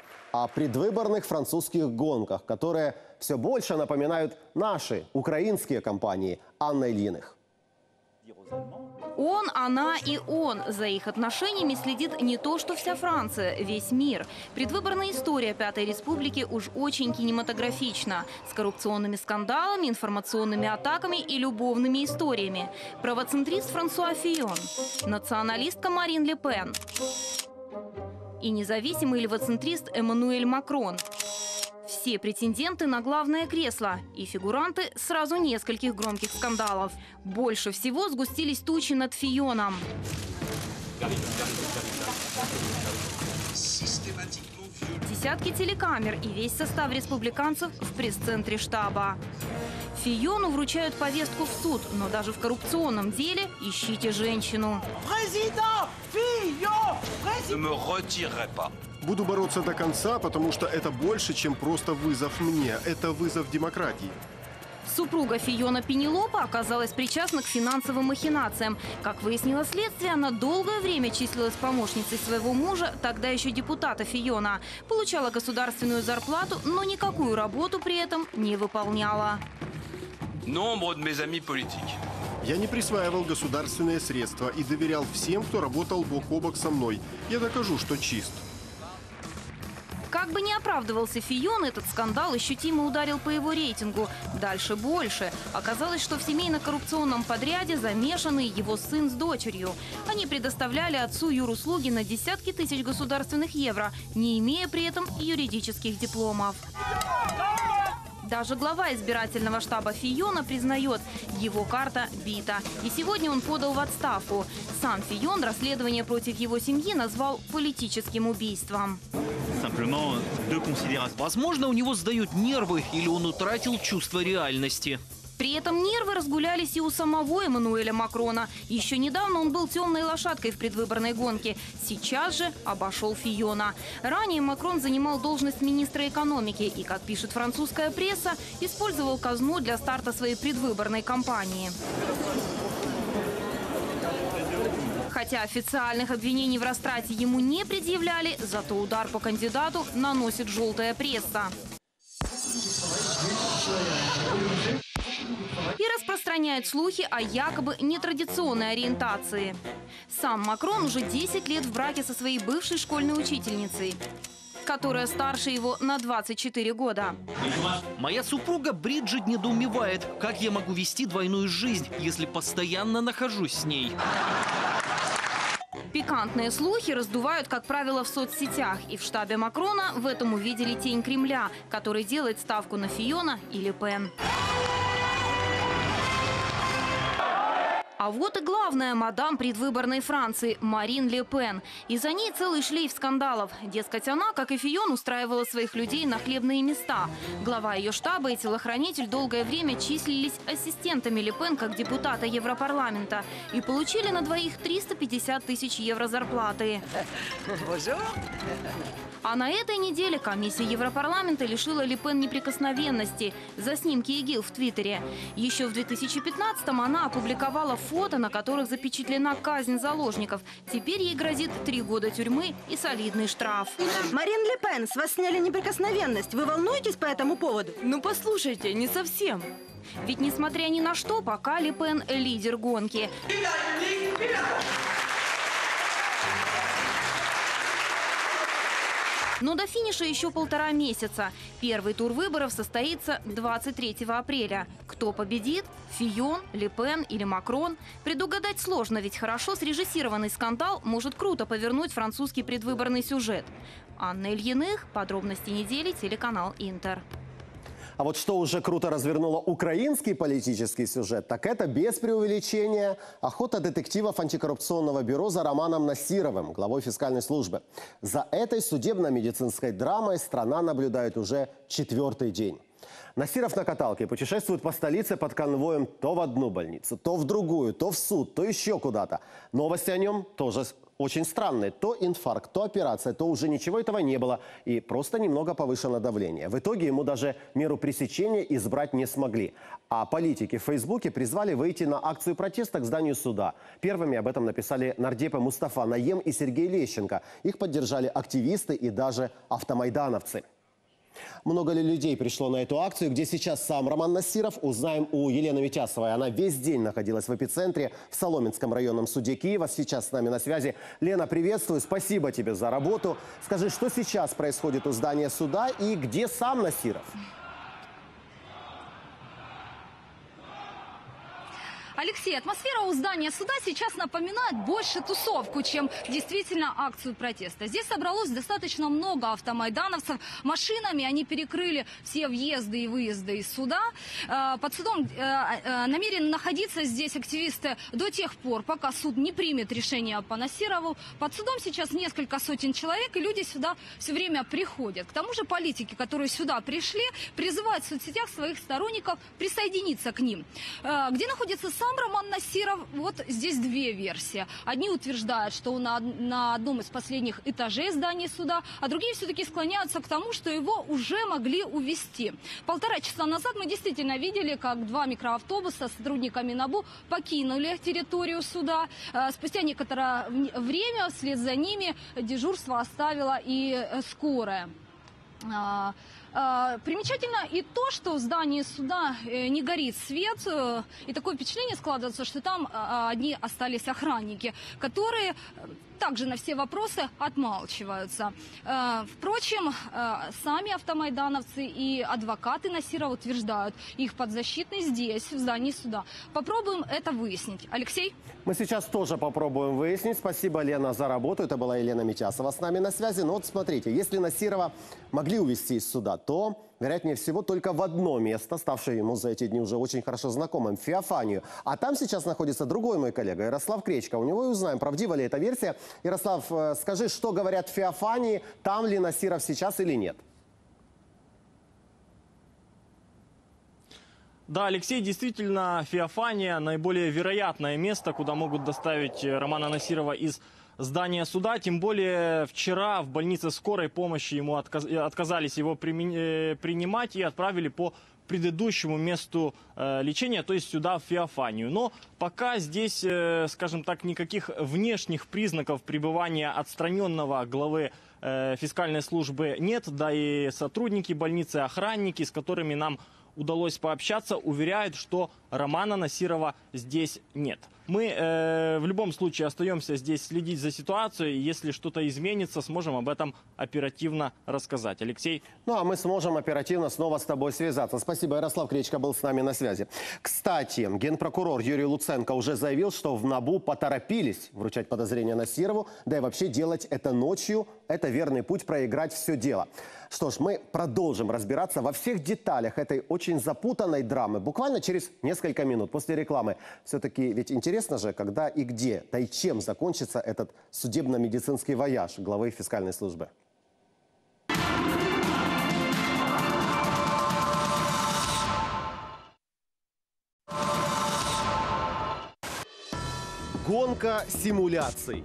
О предвыборных французских гонках, которые все больше напоминают наши украинские компании. Анна Ильиных. Он, она и он. За их отношениями следит не то, что вся Франция, весь мир. Предвыборная история Пятой Республики уж очень кинематографична. С коррупционными скандалами, информационными атаками и любовными историями. Правоцентрист Франсуа Фийон, националистка Марин Ле Пен и независимый левоцентрист Эммануэль Макрон. Все претенденты на главное кресло и фигуранты сразу нескольких громких скандалов. Больше всего сгустились тучи над Фийоном. Десятки телекамер и весь состав республиканцев в пресс-центре штаба. Фийону вручают повестку в суд, но даже в коррупционном деле ищите женщину. Буду бороться до конца, потому что это больше, чем просто вызов мне. Это вызов демократии. Супруга Фийона Пенелопа оказалась причастна к финансовым махинациям. Как выяснило следствие, она долгое время числилась помощницей своего мужа, тогда еще депутата Фийона. Получала государственную зарплату, но никакую работу при этом не выполняла. Я не присваивал государственные средства и доверял всем, кто работал бок о бок со мной. Я докажу, что чист. Как Как бы ни оправдывался Фийон, этот скандал ощутимо ударил по его рейтингу. Дальше больше. Оказалось, что в семейно-коррупционном подряде замешаны его сын с дочерью. Они предоставляли отцу юруслуги на десятки тысяч государственных евро, не имея при этом юридических дипломов. Даже глава избирательного штаба Фийона признает, его карта бита. И сегодня он подал в отставку. Сам Фийон расследование против его семьи назвал политическим убийством. Возможно, у него сдают нервы или он утратил чувство реальности. При этом нервы разгулялись и у самого Эммануэля Макрона. Еще недавно он был темной лошадкой в предвыборной гонке. Сейчас же обошел Фийона. Ранее Макрон занимал должность министра экономики и, как пишет французская пресса, использовал казну для старта своей предвыборной кампании. Хотя официальных обвинений в растрате ему не предъявляли, зато удар по кандидату наносит желтая пресса. И распространяют слухи о якобы нетрадиционной ориентации. Сам Макрон уже 10 лет в браке со своей бывшей школьной учительницей, которая старше его на 24 года. Моя супруга Бриджит недоумевает, как я могу вести двойную жизнь, если постоянно нахожусь с ней. Пикантные слухи раздувают, как правило, в соцсетях. И в штабе Макрона в этом увидели тень Кремля, который делает ставку на Фийона и Ле Пен. А вот и главная мадам предвыборной Франции Марин Ле Пен. И за ней целый шлейф скандалов. Дескать, она, как и Фийон, устраивала своих людей на хлебные места. Глава ее штаба и телохранитель долгое время числились ассистентами Ле Пен как депутата Европарламента. И получили на двоих 350 тысяч евро зарплаты. А на этой неделе комиссия Европарламента лишила Ле Пен неприкосновенности за снимки ИГИЛ в Твиттере. Еще в 2015-м она опубликовала фото, на которых запечатлена казнь заложников. Теперь ей грозит 3 года тюрьмы и солидный штраф. Марин Ле Пен, с вас сняли неприкосновенность. Вы волнуетесь по этому поводу? Ну, послушайте, не совсем. Ведь, несмотря ни на что, пока Ле Пен лидер гонки. Но до финиша еще 1,5 месяца. Первый тур выборов состоится 23 апреля. Кто победит? Фийон, Ле Пен или Макрон? Предугадать сложно, ведь хорошо срежиссированный скандал может круто повернуть французский предвыборный сюжет. Анна Ильиных, подробности недели, телеканал Интер. А вот что уже круто развернуло украинский политический сюжет, так это без преувеличения охота детективов антикоррупционного бюро за Романом Насировым, главой фискальной службы. За этой судебно-медицинской драмой страна наблюдает уже 4-й день. Насиров на каталке путешествует по столице под конвоем то в одну больницу, то в другую, то в суд, то еще куда-то. Новости о нем тоже очень странные. То инфаркт, то операция, то уже ничего этого не было. И просто немного повышено давление. В итоге ему даже меру пресечения избрать не смогли. А политики в Фейсбуке призвали выйти на акцию протеста к зданию суда. Первыми об этом написали нардепы Мустафа Наем и Сергей Лещенко. Их поддержали активисты и даже автомайдановцы. Много ли людей пришло на эту акцию, где сейчас сам Роман Насиров, узнаем у Елены Витясовой. Она весь день находилась в эпицентре в Соломенском районном суде Киева. Сейчас с нами на связи. Лена, приветствую. Спасибо тебе за работу. Скажи, что сейчас происходит у здания суда и где сам Насиров? Алексей, атмосфера у здания суда сейчас напоминает больше тусовку, чем действительно акцию протеста. Здесь собралось достаточно много автомайдановцев. Машинами они перекрыли все въезды и выезды из суда. Под судом намерены находиться здесь активисты до тех пор, пока суд не примет решение по Насирову. Под судом сейчас несколько сотен человек, и люди сюда все время приходят. К тому же политики, которые сюда пришли, призывают в соцсетях своих сторонников присоединиться к ним. Где находится сам Роман Насиров, вот здесь две версии. Одни утверждают, что он на одном из последних этажей здания суда, а другие все-таки склоняются к тому, что его уже могли увезти. 1,5 часа назад мы действительно видели, как 2 микроавтобуса с сотрудниками НАБУ покинули территорию суда. Спустя некоторое время вслед за ними дежурство оставила и скорая. Примечательно и то, что в здании суда не горит свет, и такое впечатление складывается, что там одни остались охранники, которые также на все вопросы отмалчиваются. Впрочем, сами автомайдановцы и адвокаты Насирова утверждают, их подзащитный здесь, в здании суда. Попробуем это выяснить. Алексей? Мы сейчас тоже попробуем выяснить. Спасибо, Лена, за работу. Это была Елена Митясова с нами на связи. Но вот смотрите, если Насирова могли увезти из суда, то, вероятнее всего, только в одно место, ставшее ему за эти дни уже очень хорошо знакомым, Феофанию. А там сейчас находится другой мой коллега, Ярослав Кречко. У него и узнаем, правдива ли эта версия. Ярослав, скажи, что говорят в Феофании, там ли Насиров сейчас или нет? Да, Алексей, действительно, Феофания – наиболее вероятное место, куда могут доставить Романа Насирова из здания суда. Тем более вчера в больнице скорой помощи ему отказались его принимать и отправили по предыдущему месту лечения, то есть сюда, в Феофанию. Но пока здесь, скажем так, никаких внешних признаков пребывания отстраненного главы фискальной службы нет. Да и сотрудники больницы, охранники, с которыми нам удалось пообщаться, уверяют, что Романа Насирова здесь нет. Мы в любом случае остаемся здесь следить за ситуацией. Если что-то изменится, сможем об этом оперативно рассказать. Алексей? Ну, а мы сможем оперативно снова с тобой связаться. Спасибо, Ярослав Кречко был с нами на связи. Кстати, генпрокурор Юрий Луценко уже заявил, что в НАБУ поторопились вручать подозрения Насирову, да и вообще делать это ночью – это верный путь проиграть все дело. Что ж, мы продолжим разбираться во всех деталях этой очень запутанной драмы буквально через несколько минут после рекламы. Все-таки ведь интересно же, когда и где, да и чем закончится этот судебно-медицинский вояж главы фискальной службы. Гонка симуляций.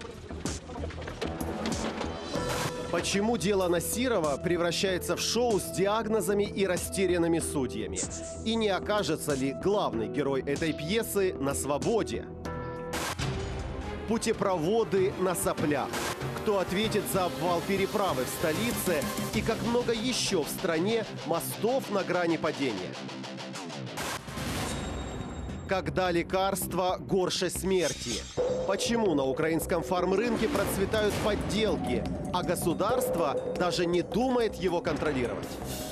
Почему дело Насирова превращается в шоу с диагнозами и растерянными судьями? И не окажется ли главный герой этой пьесы на свободе? Путепроводы на соплях. Кто ответит за обвал переправы в столице и как много еще в стране мостов на грани падения? Когда лекарства горше смерти? Почему на украинском фармрынке процветают подделки, а государство даже не думает его контролировать?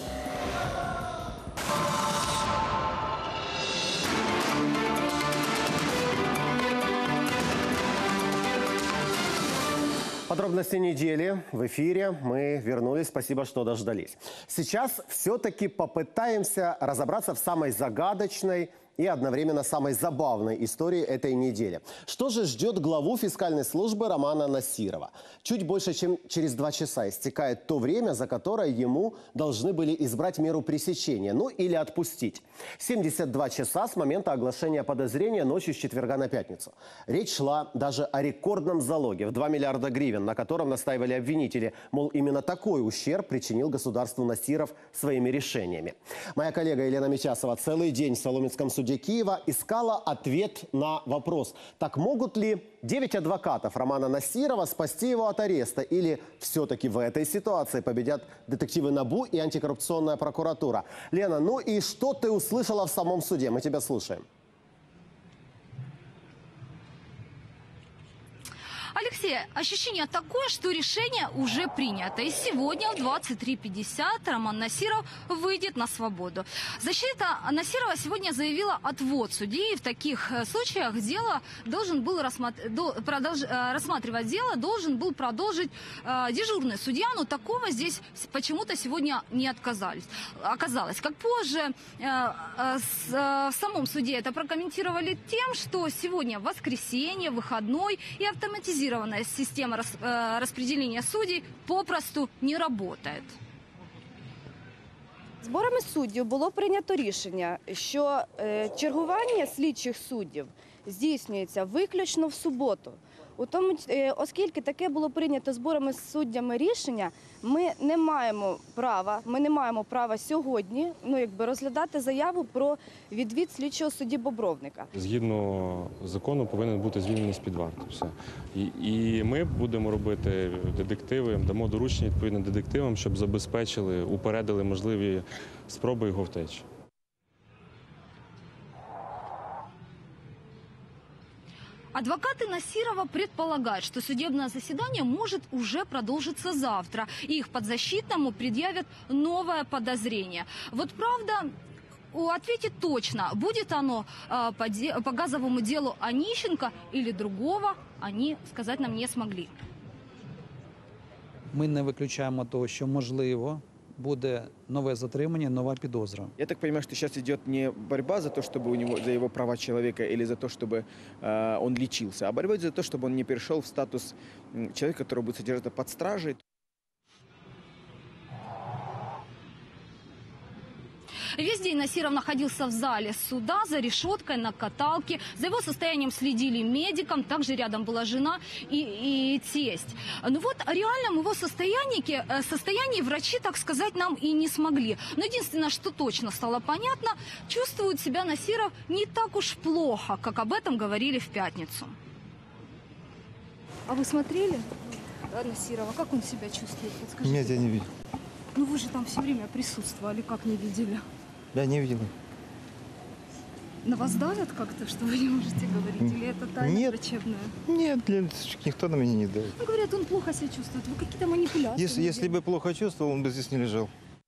Подробности недели в эфире. Мы вернулись. Спасибо, что дождались. Сейчас все-таки попытаемся разобраться в самой загадочной и одновременно самой забавной истории этой недели. Что же ждет главу фискальной службы Романа Насирова? Чуть больше, чем через 2 часа истекает то время, за которое ему должны были избрать меру пресечения, ну или отпустить. 72 часа с момента оглашения подозрения ночью с четверга на пятницу. Речь шла даже о рекордном залоге в 2 миллиарда гривен, на котором настаивали обвинители. Мол, именно такой ущерб причинил государству Насиров своими решениями. Моя коллега Елена Митясова целый день в Соломенском суде Киева искала ответ на вопрос: так могут ли 9 адвокатов Романа Насирова спасти его от ареста? Или все-таки в этой ситуации победят детективы НАБУ и антикоррупционная прокуратура? Лена, ну и что ты услышала в самом суде? Мы тебя слушаем. Алексей, ощущение такое, что решение уже принято. И сегодня в 23:50 Роман Насиров выйдет на свободу. Защита Насирова сегодня заявила отвод судьи. В таких случаях дело должен был рассматривать дело должен был продолжить дежурный судья, но такого здесь почему-то сегодня не оказалось. Как позже в самом суде это прокомментировали тем, что сегодня воскресенье, выходной и автоматизированная система распределения судей попросту не работает. Зборами суддів було прийнято рішення, що чергування слідчих суддів здійснюється виключно в суботу. Оскільки таке було прийнято зборами суддями рішення, ми не маємо права сьогодні розглядати заяву про відвід слідчого судді Бобровника. Згідно закону повинен бути звільнений з-під варти. Все. І ми будемо робити детективи, дамо доручення відповідно детективам, щоб забезпечили, упередили можливі спроби його втечі. Адвокаты Насирова предполагают, что судебное заседание может уже продолжиться завтра, и их подзащитному предъявят новое подозрение. Вот правда, ответить точно, будет оно по газовому делу Онищенко или другого, они сказать нам не смогли. Ми не виключаємо того, що можливо буде нове затримання, нова підозра. Я так понимаю, что сейчас идет не борьба за то, чтобы у него, за его права человека или за то, чтобы он лечился, а борьба за то, чтобы он не перешел в статус человека, который будет содержаться под стражей. Весь день Насиров находился в зале суда за решеткой на каталке. За его состоянием следили медикам. Также рядом была жена и тесть. Ну вот о реальном его состоянии врачи, так сказать, нам и не смогли. Но единственное, что точно стало понятно, чувствует себя Насиров не так уж плохо, как об этом говорили в пятницу. А вы смотрели Насирова? Как он себя чувствует? Подскажите. Нет, я не видел. Ну вы же там все время присутствовали, как не видели? Я не видел. На вас давят как-то, что вы не можете говорить? Или это тайна врачебная? Нет, никто на меня не давит. Ну, говорят, он плохо себя чувствует. Вы какие-то манипуляции. Если бы плохо чувствовал, он бы здесь не лежал.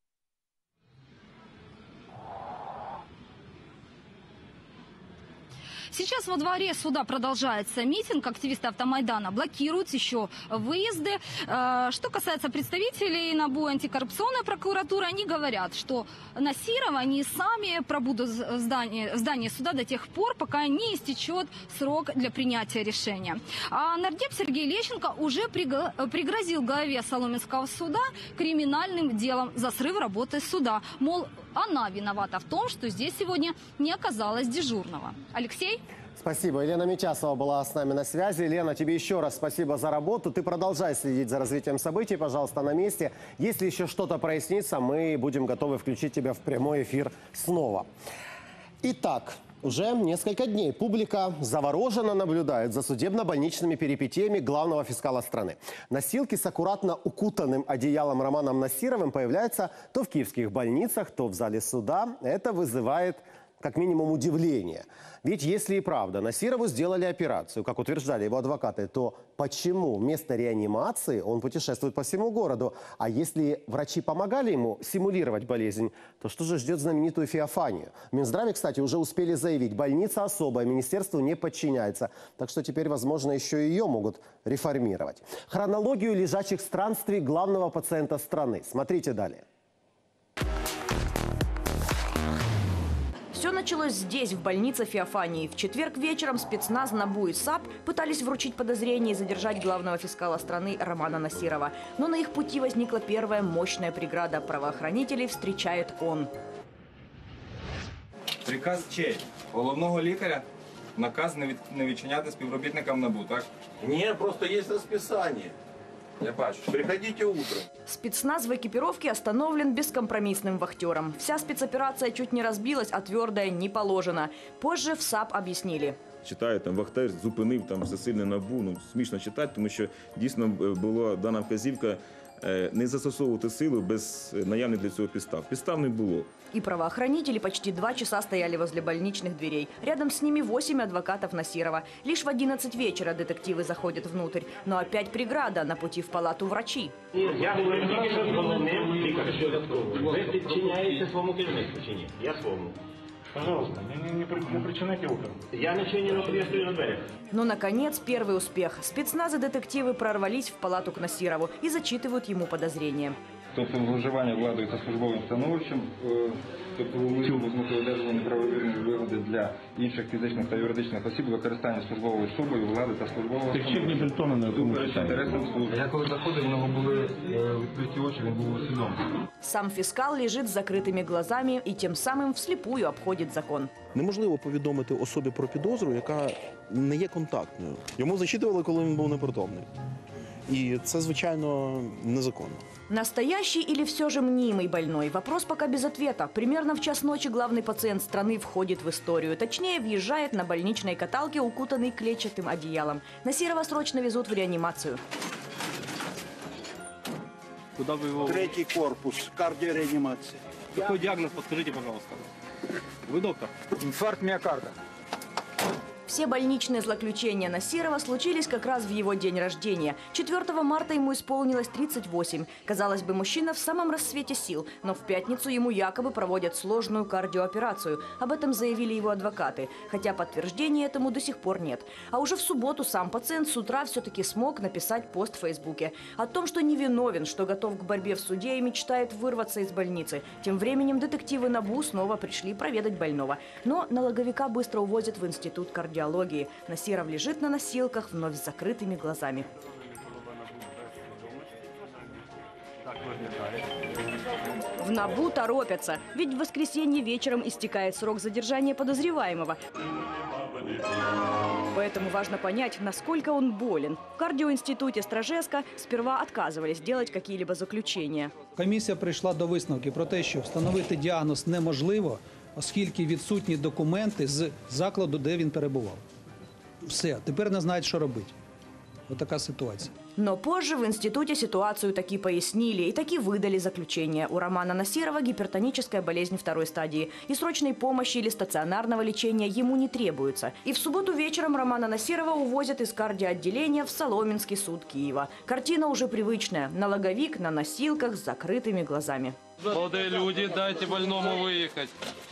Сейчас во дворе суда продолжается митинг. Активисты Автомайдана блокируют еще выезды. Что касается представителей НАБУ и антикоррупционной прокуратуры, они говорят, что Насирова они сами пробудут в здании суда до тех пор, пока не истечет срок для принятия решения. А нардеп Сергей Лещенко уже пригрозил главе Соломенского суда криминальным делом за срыв работы суда. Мол, она виновата в том, что здесь сегодня не оказалось дежурного. Алексей? Спасибо. Елена Митясова была с нами на связи. Лена, тебе еще раз спасибо за работу. Ты продолжай следить за развитием событий, пожалуйста, на месте. Если еще что-то прояснится, мы будем готовы включить тебя в прямой эфир снова. Итак, уже несколько дней публика завороженно наблюдает за судебно-больничными перипетиями главного фискала страны. Носилки с аккуратно укутанным одеялом Романом Насировым появляются то в киевских больницах, то в зале суда. Это вызывает как минимум удивление. Ведь если и правда Насирову сделали операцию, как утверждали его адвокаты, то почему вместо реанимации он путешествует по всему городу? А если врачи помогали ему симулировать болезнь, то что же ждет знаменитую Феофанию? В Минздраве, кстати, уже успели заявить, больница особая, министерству не подчиняется. Так что теперь, возможно, еще и ее могут реформировать. Хронологию лежачих странствий главного пациента страны. Смотрите далее. Все началось здесь, в больнице Феофании. В четверг вечером спецназ НАБУ и САП пытались вручить подозрение и задержать главного фискала страны Романа Насирова. Но на их пути возникла первая мощная преграда. Правоохранителей встречает он. Приказ чей? Головного лікаря? Наказ не відчиняти співробітникам НАБУ, так? Ні, просто є розписання. Я бачу. Приходите утром. Спецназ в экипировке остановлен бескомпромиссным вахтером. Вся спецоперация чуть не разбилась, а твердое не положено. Позже в САП объяснили. Читаю, там вахтер зупинив там всесильне НАБУ. Ну, смішно читати, тому що дійсно була дана вказівка не застосовувати силу без наявних для цього підстав. Підстав не було. И правоохранители почти 2 часа стояли возле больничных дверей. Рядом с ними 8 адвокатов Насирова. Лишь в 11 вечера детективы заходят внутрь. Но опять преграда на пути в палату врачи. Я говорю тільки що з головним лікарем. Ви підчиняєте своєму керівництву чи ні? Я своєму. Пожалуйста, не причиняйте утром. Я ничего не роблю, я стою на дверях. Но, наконец, первый успех. Спецназ и детективы прорвались в палату к Насирову и зачитывают ему подозрения. Тобто зловживання владою та службовим становищем, тобто умисне змусове одержання неправомірної вигоди для інших фізичних та юридичних осіб, використання службовою особою влади та службового становища. Я коли заходив, в нього були відкриті очі, він був усвідомлений. Сам фискал лежит с закрытыми глазами и тем самым вслепую обходит закон. Неможливо повідомити особі про підозру, яка не є контактною. Йому зачитували, коли він був непритомний. И это, звичайно, незаконно. Настоящий или все же мнимый больной? Вопрос пока без ответа. Примерно в час ночи главный пациент страны входит в историю. Точнее, въезжает на больничной каталке, укутанный клетчатым одеялом. Насирова срочно везут в реанимацию. Куда вы его... Третий корпус, кардиореанимация. Какой диагноз, подскажите, пожалуйста. Вы доктор? Инфаркт миокарда. Все больничные злоключения Насирова случились как раз в его день рождения. 4 марта ему исполнилось 38. Казалось бы, мужчина в самом расцвете сил, но в пятницу ему якобы проводят сложную кардиооперацию. Об этом заявили его адвокаты, хотя подтверждения этому до сих пор нет. А уже в субботу сам пациент с утра все-таки смог написать пост в Фейсбуке о том, что невиновен, что готов к борьбе в суде и мечтает вырваться из больницы. Тем временем детективы НАБУ снова пришли проведать больного. Но налоговика быстро увозят в институт кардиологии. Насиров лежит на носилках вновь с закрытыми глазами. В НАБУ торопятся, ведь в воскресенье вечером истекает срок задержания подозреваемого. Поэтому важно понять, насколько он болен. В кардіоінституті Стражеска сперва отказывались делать какие-либо заключения. Комісія прийшла до висновки про те, що встановити діагноз неможливо, оскільки відсутні документи з закладу, де він перебував. Все, тепер не знають, що робити. Ось така ситуація. Но позже в институте ситуацию таки пояснили и таки выдали заключение. У Романа Насирова гипертоническая болезнь второй стадии. И срочной помощи или стационарного лечения ему не требуется. И в субботу вечером Романа Насирова увозят из кардиоотделения в Соломенский суд Киева. Картина уже привычная. Налоговик на носилках с закрытыми глазами. Молодые люди, дайте больному выехать.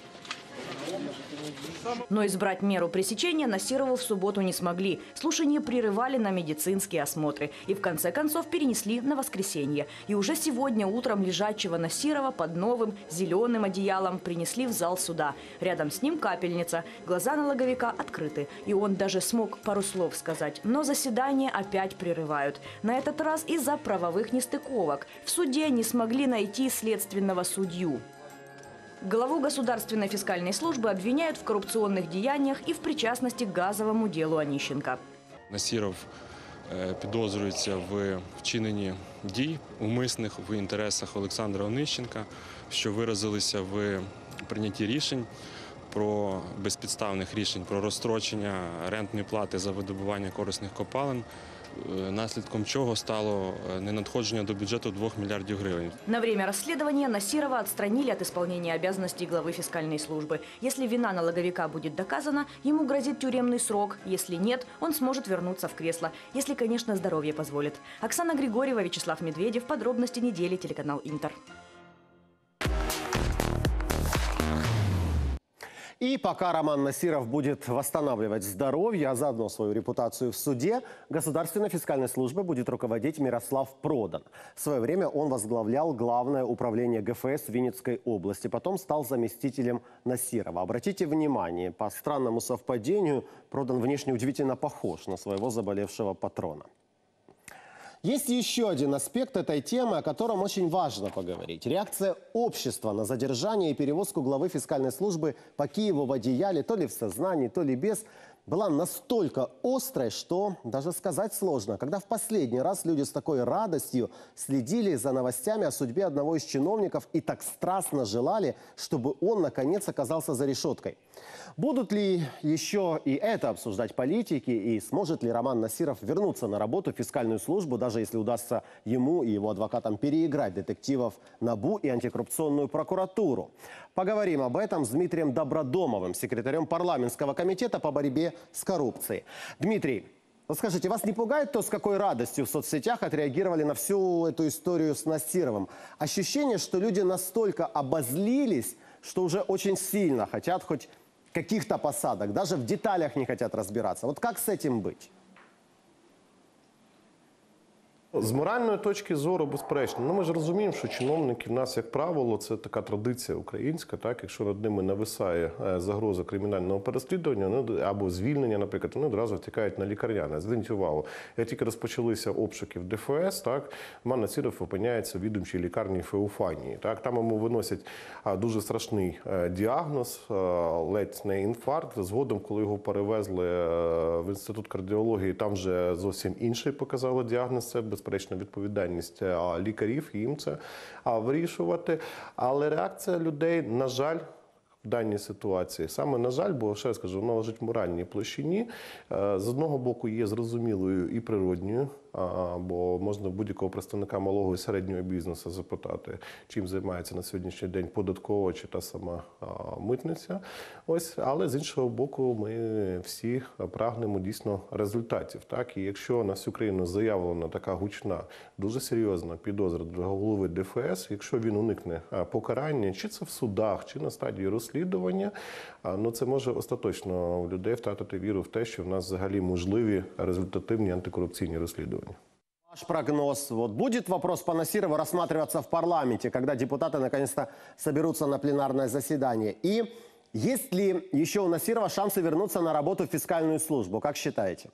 Но избрать меру пресечения Насирову в субботу не смогли. Слушания прерывали на медицинские осмотры. И в конце концов перенесли на воскресенье. И уже сегодня утром лежачего Насирова под новым зеленым одеялом принесли в зал суда. Рядом с ним капельница. Глаза налоговика открыты. И он даже смог пару слов сказать. Но заседание опять прерывают. На этот раз из-за правовых нестыковок. В суде не смогли найти следственного судью. Главу Государственной фискальной службы обвиняют в коррупционных деяниях и в причастности к газовому делу Онищенко. Насіров підозрюється в вчиненні дій умисних в інтересах Олександра Онищенка, що виразилися в прийнятті рішень про безпідставних рішень про розстрочення рентної плати за видобування корисних копалин, наслідком чого стало ненадходження до бюджету 2 мільярдів гривень. На время расследования Насирова отстранили от исполнения обязанностей главы фискальной службы. Если вина налоговика будет доказана, ему грозит тюремный срок. Если нет, он сможет вернуться в кресло. Если, конечно, здоровье позволит. Оксана Григорьева, Вячеслав Медведев. Подробности недели. Телеканал Интер. И пока Роман Насиров будет восстанавливать здоровье, а заодно свою репутацию в суде, Государственной фискальной службой будет руководить Мирослав Продан. В свое время он возглавлял Главное управление ГФС Винницкой области, потом стал заместителем Насирова. Обратите внимание, по странному совпадению, Продан внешне удивительно похож на своего заболевшего патрона. Есть еще один аспект этой темы, о котором очень важно поговорить. Реакция общества на задержание и перевозку главы фискальной службы по Киеву в одеяле, то ли в сознании, то ли без, была настолько острой, что даже сказать сложно. Когда в последний раз люди с такой радостью следили за новостями о судьбе одного из чиновников и так страстно желали, чтобы он наконец оказался за решеткой. Будут ли еще и это обсуждать политики, и сможет ли Роман Насиров вернуться на работу в фискальную службу, даже если удастся ему и его адвокатам переиграть детективов НАБУ и антикоррупционную прокуратуру? Поговорим об этом с Дмитрием Добродомовым, секретарем парламентского комитета по борьбе с коррупцией. Дмитрий, вот скажите, вас не пугает то, с какой радостью в соцсетях отреагировали на всю эту историю с Насировым? Ощущение, что люди настолько обозлились, что уже очень сильно хотят хоть каких-то посадок, даже в деталях не хотят разбираться. Вот как с этим быть? З моральної точки зору, безперечно. Ми ж розуміємо, що чиновники в нас, як правило, це така традиція українська, так? Якщо над ними нависає загроза кримінального переслідування або звільнення, наприклад, вони одразу втікають на лікарняне. Зверніть увагу, як тільки розпочалися обшуки в ДФС, так, Роман Насиров опиняється в відомчій лікарні Феофанії. Так? Там йому виносять дуже страшний діагноз, ледь не інфаркт. Згодом, коли його перевезли в інститут кардіології, там вже зовсім інший показали діагноз. Це безперечно відповідальність лікарів, їм це вирішувати. Але реакція людей, на жаль, в даній ситуації, саме на жаль, бо, ще раз кажу, вона лежить в моральній площині, з одного боку є зрозумілою і природньою. бо можна будь-якого представника малого і середнього бізнесу запитати, чим займається на сьогоднішній день податкова чи та сама митниця. Ось, але з іншого боку, ми всі прагнемо дійсно результатів. Так? І якщо на всю країну заявлена така гучна, дуже серйозна підозра до голови ДФС, якщо він уникне покарання, чи це в судах, чи на стадії розслідування, ну це може остаточно у людей втратити віру в те, що в нас взагалі можливі результативні антикорупційні розслідування. Ваш прогноз. Вот будет вопрос по Насирову рассматриваться в парламенте, когда депутаты наконец-то соберутся на пленарное заседание? И есть ли еще у Насирова шансы вернуться на работу в фискальную службу? Как считаете?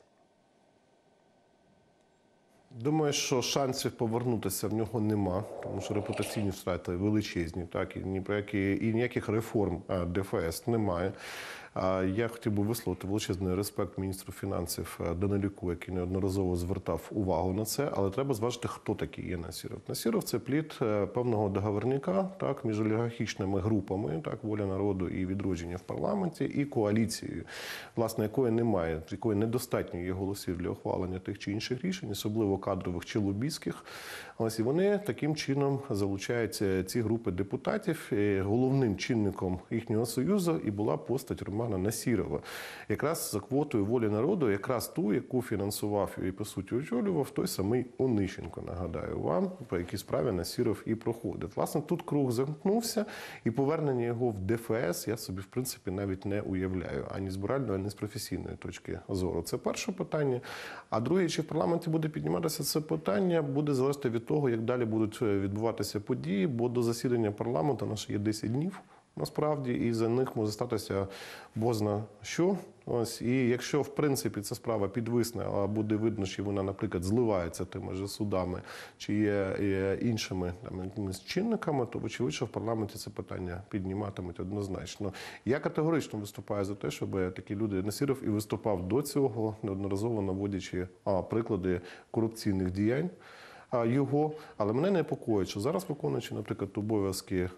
Думаю, що шансів повернутися в нього нема, тому що репутаційні втрати величезні, так, і ніяких реформ ДФС немає. Я хотів би висловити величезний респект міністру фінансів Данилюку, який неодноразово звертав увагу на це, але треба зважити, хто такий є Насіров. Насіров – це плід певного договорника, так, між олігархічними групами, так, «Воля народу» і «Відродження» в парламенті, і коаліцією, власне, якої немає, якої недостатньо є голосів для ухвалення тих чи інших рішень, особливо кадрових чи лобістських. Ось, і вони таким чином залучаються, ці групи депутатів. І головним чинником їхнього союзу і була постать Романа Насірова. Якраз за квотою «Волі народу», якраз ту, яку фінансував і, по суті, очолював той самий Онищенко, нагадаю вам, по якій справі Насіров і проходить. Власне, тут круг замкнувся, і повернення його в ДФС я собі, в принципі, навіть не уявляю. Ані з моральної, ані з професійної точки зору. Це перше питання. А друге, чи в парламенті буде підніматися це питання, буде залежати від того, як далі будуть відбуватися події, бо до засідання парламенту наше є 10 днів. Насправді, і за них може статися бозна що. Ось, і якщо, в принципі, ця справа підвисне, а буде видно, що вона, наприклад, зливається тими ж судами чи є іншими там, якимись чинниками, то, вочевидь, що в парламенті це питання підніматимуть однозначно. Я категорично виступаю за те, щоб такі люди, Насіров і виступав до цього, неодноразово наводячи приклади корупційних діянь його. Але мене непокоїть, що зараз виконуючи, наприклад, обов'язки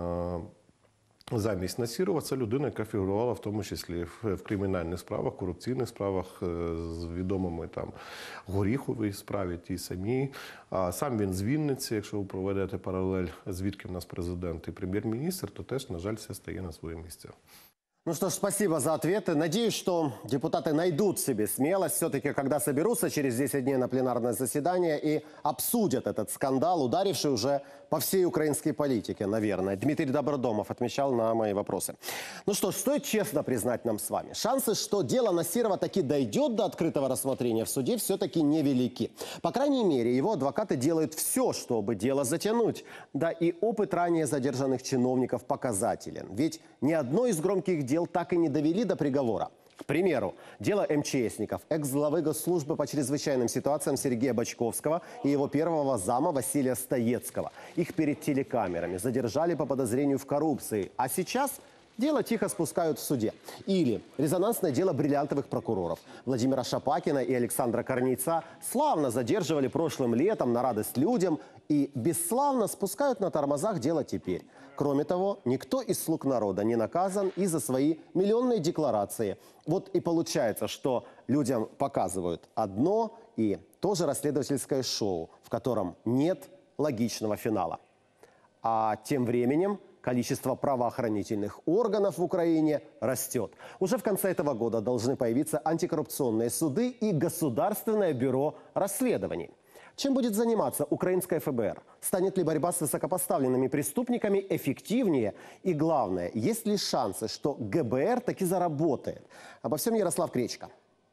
замість Насірова, це людина, яка фігурувала в тому числі в кримінальних справах, корупційних справах, з відомими там Горіховій справі, тій самій. Сам він з Вінниці, якщо ви проведете паралель, звідки в нас президент і прем'єр-міністр, то теж, на жаль, все стає на свої місця. Ну что ж, спасибо за ответы. Надеюсь, что депутаты найдут в себе смелость все-таки, когда соберутся через 10 дней на пленарное заседание и обсудят этот скандал, ударивший уже по всей украинской политике, наверное. Дмитрий Добродомов отвечал на мои вопросы. Ну что ж, стоит честно признать нам с вами. Шансы, что дело Насирова таки дойдет до открытого рассмотрения в суде, все-таки невелики. По крайней мере, его адвокаты делают все, чтобы дело затянуть. Да и опыт ранее задержанных чиновников показателен. Ведь ни одно из громких дел так и не довели до приговора. К примеру, дело МЧСников, экс-главы Госслужбы по чрезвычайным ситуациям Сергея Бочковского и его первого зама Василия Стоецкого. Их перед телекамерами задержали по подозрению в коррупции. А сейчас дело тихо спускают в суде. Или резонансное дело бриллиантовых прокуроров. Владимира Шапакина и Александра Корнейца славно задерживали прошлым летом на радость людям и бесславно спускают на тормозах дело теперь. Кроме того, никто из слуг народа не наказан и за свои миллионные декларации. Вот и получается, что людям показывают одно и то же расследовательское шоу, в котором нет логичного финала. А тем временем количество правоохранительных органов в Украине растет. Уже в конце этого года должны появиться антикоррупционные суды и Государственное бюро расследований. Чем будет заниматься украинское ФБР? Станет ли борьба с высокопоставленными преступниками эффективнее? И главное, есть ли шансы, что ГБР таки заработает? Обо всем Ярослав Кречко.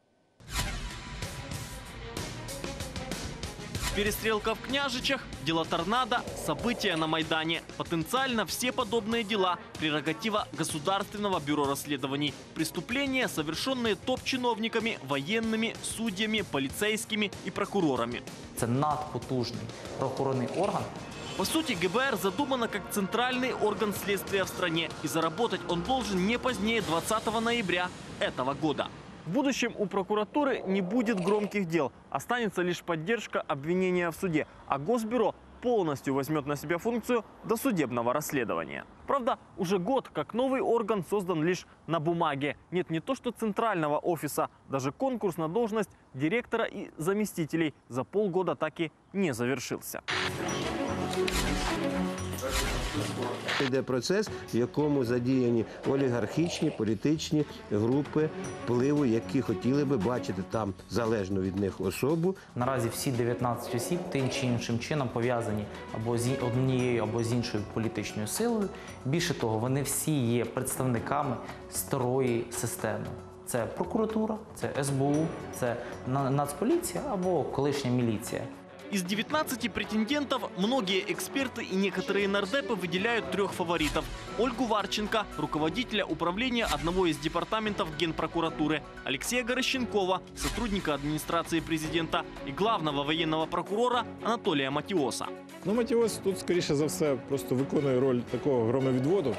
Перестрелка в Княжичах, дело Торнадо, события на Майдане. Потенциально все подобные дела – прерогатива Государственного бюро расследований. Преступления, совершенные топ-чиновниками, военными, судьями, полицейскими и прокурорами. Це надпотужний правоохоронний орган. По сути, ГБР задумано как центральный орган следствия в стране. И заработать он должен не позднее 20 ноября этого года. В будущем у прокуратуры не будет громких дел. Останется лишь поддержка обвинения в суде. А Госбюро полностью возьмет на себя функцию досудебного расследования. Правда, уже год как новый орган создан лишь на бумаге. Нет не то что центрального офиса, даже конкурс на должность директора и заместителей за полгода так и не завершился. Йде процес, в якому задіяні олігархічні, політичні групи впливу, які хотіли би бачити там залежну від них особу. Наразі всі 19 осіб тим чи іншим чином пов'язані або з однією, або з іншою політичною силою. Більше того, вони всі є представниками старої системи. Це прокуратура, це СБУ, це Нацполіція або колишня міліція. Из 19 претендентов многие эксперты и некоторые нардепы выделяют 3 фаворитов. Ольгу Варченко, руководителя управления одного из департаментов Генпрокуратуры, Алексея Горощенкова, сотрудника администрации президента и главного военного прокурора Анатолия Матіоса. Ну, Матіос тут, скоріше за все, просто виконує роль такого громовідводу,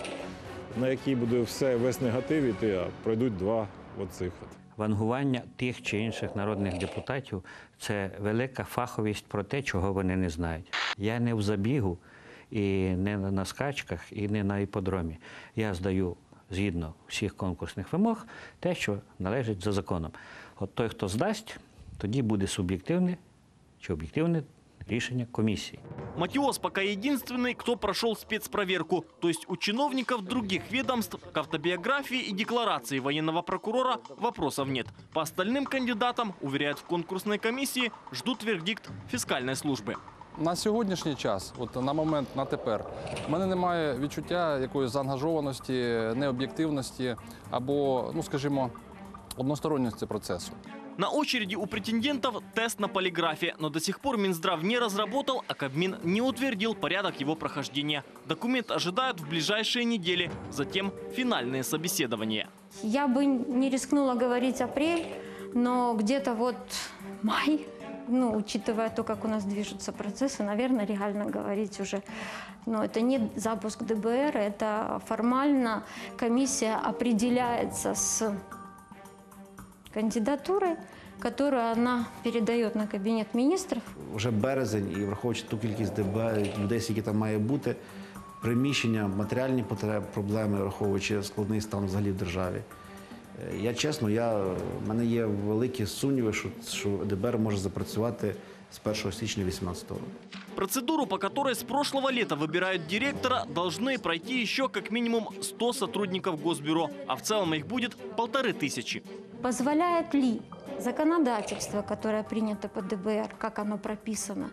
на який буде весь негатив іти, а пройдуть 2 оцих. Вангування тих чи інших народних депутатів – це велика фаховість про те, чого вони не знають. Я не в забігу, і не на скачках, і не на іпподромі. Я здаю, згідно всіх конкурсних вимог, те, що належить за законом. От той, хто здасть, тоді буде суб'єктивне чи об'єктивне решение комиссии. Матіос пока единственный, кто прошел спецпроверку. То есть у чиновников других ведомств к автобиографии и декларации военного прокурора вопросов нет. По остальным кандидатам, уверяют в конкурсной комиссии, ждут вердикт фискальной службы. На сьогоднішній час, на момент, на тепер, в мене немає відчуття якоїсь заангажованості, необ'єктивності або, скажімо, односторонності процесу. На очереди у претендентов тест на полиграфе, но до сих пор Минздрав не разработал, а Кабмин не утвердил порядок его прохождения. Документ ожидают в ближайшие недели, затем финальные собеседования. Я бы не рискнула говорить апрель, но где-то май, учитывая то, как у нас движутся процессы, наверное, реально говорить уже. Но это не запуск ДБР, это формально комиссия определяется с кандидатурой, которую она передает на Кабінет міністрів. Вже березень, і враховуючи ту кількість людей, які там має бути, приміщення, матеріальні проблеми, враховуючи складний стан взагалі в державі. В мене є великі сумніви, що ДБР може запрацювати с 1 січня 2018 года. Процедуру, по которой с прошлого лета выбирают директора, должны пройти еще как минимум 100 сотрудников Госбюро, а в целом их будет 1500. Позволяет ли законодательство, которое принято по ДБР, как оно прописано,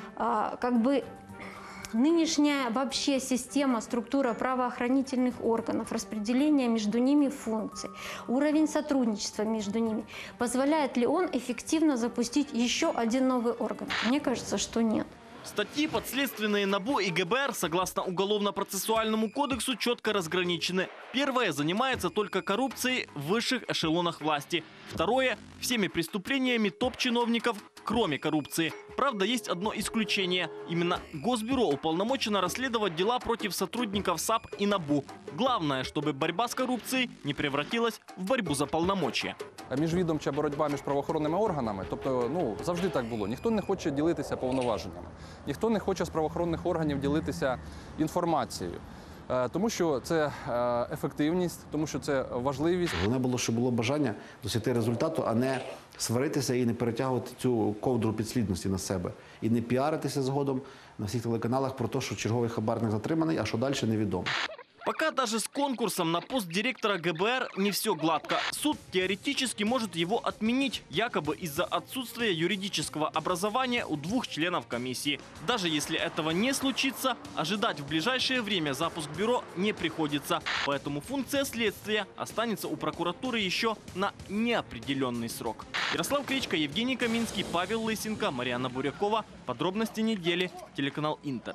нынешняя вообще система, структура правоохранительных органов, распределение между ними функций, уровень сотрудничества между ними, позволяет ли он эффективно запустить еще один новый орган? Мне кажется, что нет. Статьи подследственные НАБУ и ГБР, согласно Уголовно-процессуальному кодексу, четко разграничены. Первое занимается только коррупцией в высших эшелонах власти. Второе – всеми преступлениями топ-чиновников, кроме коррупции. Правда, есть одно исключение. Именно Госбюро уполномочено расследовать дела против сотрудников САП и НАБУ. Главное, чтобы борьба с коррупцией не превратилась в борьбу за полномочия. Міжвідомча боротьба між правоохоронними органами, тобто, завжди так було. Ніхто не хоче ділитися повноваженнями. Ніхто не хоче з правоохоронних органів ділитися інформацією. Тому що це ефективність, тому що це важливість. Головне було, щоб було бажання досягти результату, а не сваритися і не перетягувати цю ковдру підслідності на себе. І не піаритися згодом на всіх телеканалах про те, що черговий хабарник затриманий, а що далі невідомо. Пока даже с конкурсом на пост директора ГБР не все гладко. Суд теоретически может его отменить, якобы из-за отсутствия юридического образования у 2 членов комиссии. Даже если этого не случится, ожидать в ближайшее время запуск бюро не приходится. Поэтому функция следствия останется у прокуратуры еще на неопределенный срок. Ярослав Кличко, Евгений Каминский, Павел Лысенко, Марьяна Бурякова. Подробности недели. Телеканал Интер.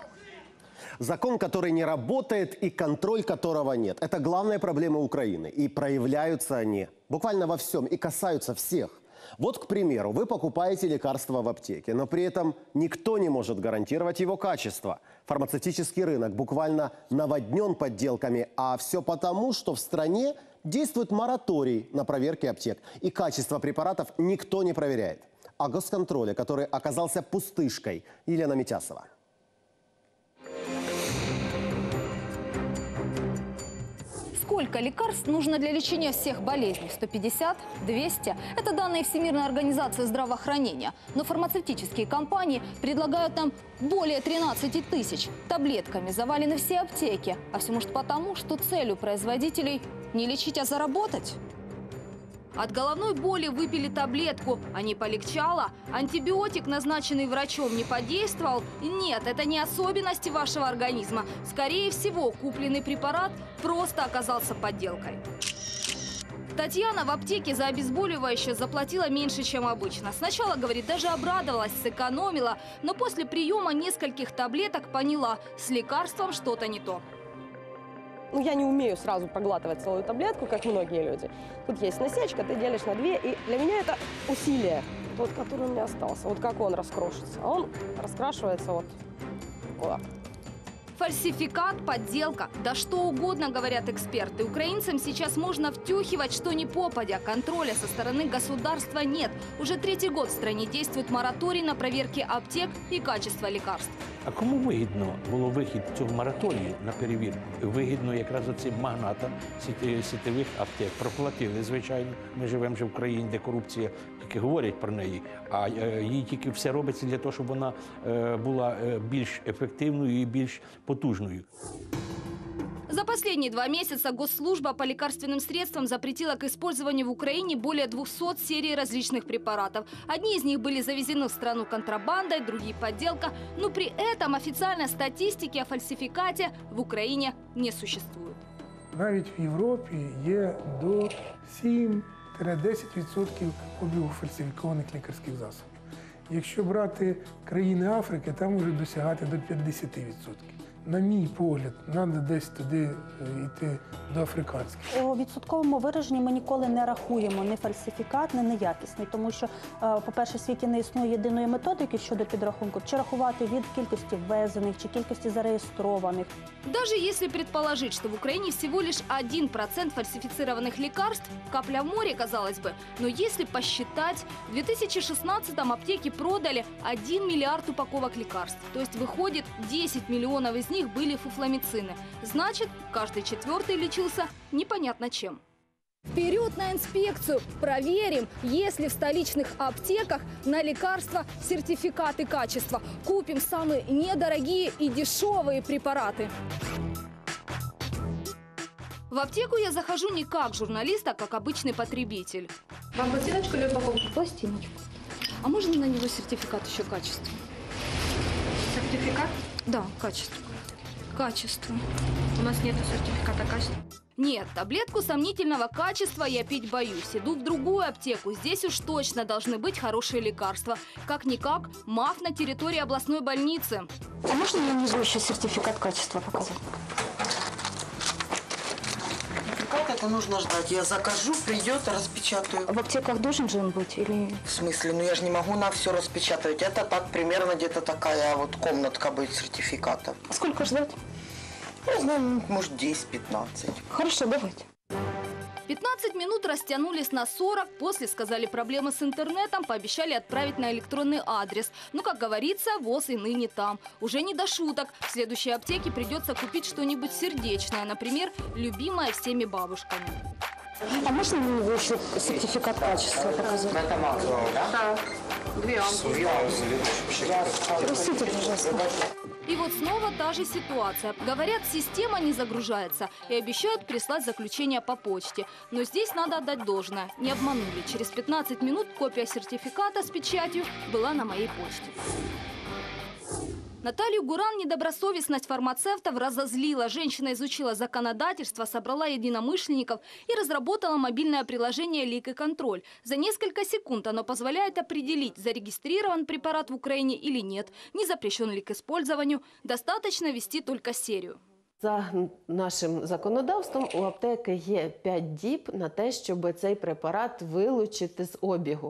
Закон, который не работает и контроль которого нет. Это главная проблема Украины. И проявляются они буквально во всем и касаются всех. Вот, к примеру, вы покупаете лекарство в аптеке, но при этом никто не может гарантировать его качество. Фармацевтический рынок буквально наводнен подделками, а все потому, что в стране действует мораторий на проверки аптек. И качество препаратов никто не проверяет. О госконтроле, который оказался пустышкой. Елена Митясова. сколько лекарств нужно для лечения всех болезней? 150? 200? Это данные Всемирной организации здравоохранения. Но фармацевтические компании предлагают нам более 13 тысяч. Таблетками завалены все аптеки. А все может потому, что цель у производителей не лечить, а заработать. От головной боли выпили таблетку, а не полегчало. Антибиотик, назначенный врачом, не подействовал. Нет, это не особенности вашего организма. Скорее всего, купленный препарат просто оказался подделкой. Татьяна в аптеке за обезболивающее заплатила меньше, чем обычно. Сначала, говорит, даже обрадовалась, сэкономила. Но после приема нескольких таблеток поняла, с лекарством что-то не то. Ну, я не умею сразу проглатывать целую таблетку, как многие люди. Тут есть насечка, ты делишь на 2, и для меня это усилие. Тот, который у меня остался, вот как он раскрошится. А он раскрашивается вот так. Фальсификат, подделка, да что угодно, говорят эксперты. Украинцам сейчас можно втюхивать, что ни попадя. Контроля со стороны государства нет. Уже 3-й год в стране действует мораторий на проверки аптек и качество лекарств. А кому вигідно було вихід цього мораторію на перевірку? Вигідно якраз оцим магнатам сітєвих аптек. Проплатили, звичайно. Ми живемо вже в країні, де корупція, тільки говорять про неї, а їй тільки все робиться для того, щоб вона була більш ефективною і більш потужною. За последние 2 месяца Госслужба по лекарственным средствам запретила к использованию в Украине более 200 серий различных препаратов. Одни из них были завезены в страну контрабандой, другие – подделка. Но при этом официальной статистики о фальсификате в Украине не существует. Навіть в Європі є до 7-10% обігу фальсифікованих лікарських засобів. Якщо брати країни Африки, там може досягати до 50%. На мій погляд, треба десь туди йти до африканських. У відсотковому вираженні ми ніколи не рахуємо ні фальсифікат, ні неякісний, тому що, по-перше, в світі не існує єдиної методики щодо підрахунку, чи рахувати від кількості ввезених, чи кількості зареєстрованих. Даже если предположить, что в Украине всего лишь 1% фальсифицированных лекарств, капля в море, казалось бы. Но если посчитать, в 2016-м аптеки продали 1 миллиард упаковок лекарств. То есть выходит, 10 миллионов из них были фуфломицины. Значит, каждый 4-й лечился непонятно чем. Вперед на инспекцию! Проверим, есть ли в столичных аптеках на лекарства сертификаты качества. Купим самые недорогие и дешевые препараты. В аптеку я захожу не как журналист, а как обычный потребитель. Вам пластиночку или упаковку? Пластиночку. А можно на него сертификат еще качества? Сертификат? Да, качество. Качество. У нас нет сертификата качества. Нет, таблетку сомнительного качества я пить боюсь. Иду в другую аптеку. Здесь уж точно должны быть хорошие лекарства. Как-никак, МАФ на территории областной больницы. А можно мне внизу еще сертификат качества показать? Сертификат это нужно ждать. Я закажу, придет, распечатаю. В аптеках должен же он быть или... В смысле? Ну я же не могу на все распечатывать. Это так примерно где-то такая вот комнатка будет сертификатов. А сколько ждать? Ну, знаю, может 10-15. Хорошо, давайте. 15 минут растянулись на 40. После сказали проблемы с интернетом, пообещали отправить на электронный адрес. Но, как говорится, ВОЗ и ныне там. Уже не до шуток. В следующей аптеке придется купить что-нибудь сердечное. Например, любимое всеми бабушками. А можно мне еще сертификат качества показать? Это максимум, да? Да. 2 ампулы. Простите, пожалуйста. И вот снова та же ситуация. Говорят, система не загружается и обещают прислать заключение по почте. Но здесь надо отдать должное. Не обманули. Через 15 минут копия сертификата с печатью была на моей почте. Наталью Гуран недобросовестность фармацевтов разозлила. Женщина изучила законодательство, собрала единомышленников и разработала мобильное приложение «Лик и контроль». За несколько секунд оно позволяет определить, зарегистрирован препарат в Украине или нет, не запрещен ли к использованию, достаточно ввести только серию. За нашим законодавством у аптеки є 5 діб на те, щоб цей препарат вилучити з обігу.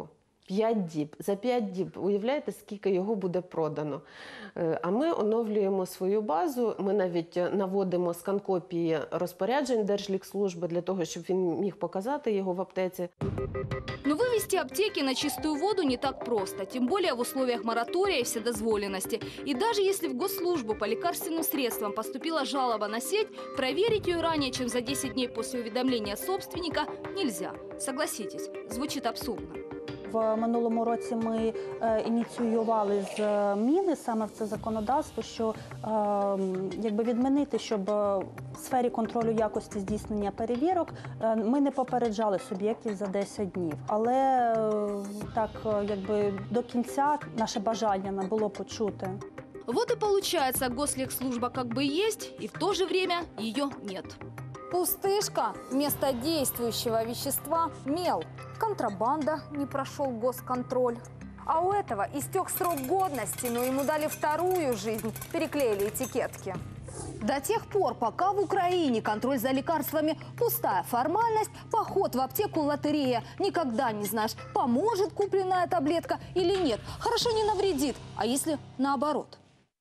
5 діб. За 5 діб, уявляєте, скільки його буде продано. А ми оновлюємо свою базу, ми навіть наводимо скан-копії розпоряджень Держлікслужби для того, щоб він міг показати його в аптеці. Но вывести аптеки на чистую воду не так просто, тем более в условиях моратория и вседозволенности. И даже если в госслужбу по лекарственным средствам поступила жалоба на сеть, проверить ее ранее, чем за 10 дней после уведомления собственника, нельзя. Согласитесь, звучит абсурдно. В минулому році ми ініціювали зміни саме в це законодавство, що якби відмінити, щоб в сфері контролю якості здійснення перевірок ми не попереджали суб'єктів за 10 днів. Але так якби до кінця наше бажання не було почути. Вот и получается, Гослегслужба как бы есть, и в то же время ее нет. Пустышка вместо действующего вещества – мел. Контрабанда не прошел госконтроль. А у этого истек срок годности, но ему дали вторую жизнь, переклеили этикетки. До тех пор, пока в Украине контроль за лекарствами – пустая формальность, поход в аптеку – лотерея. Никогда не знаешь, поможет купленная таблетка или нет. Хорошо не навредит, а если наоборот?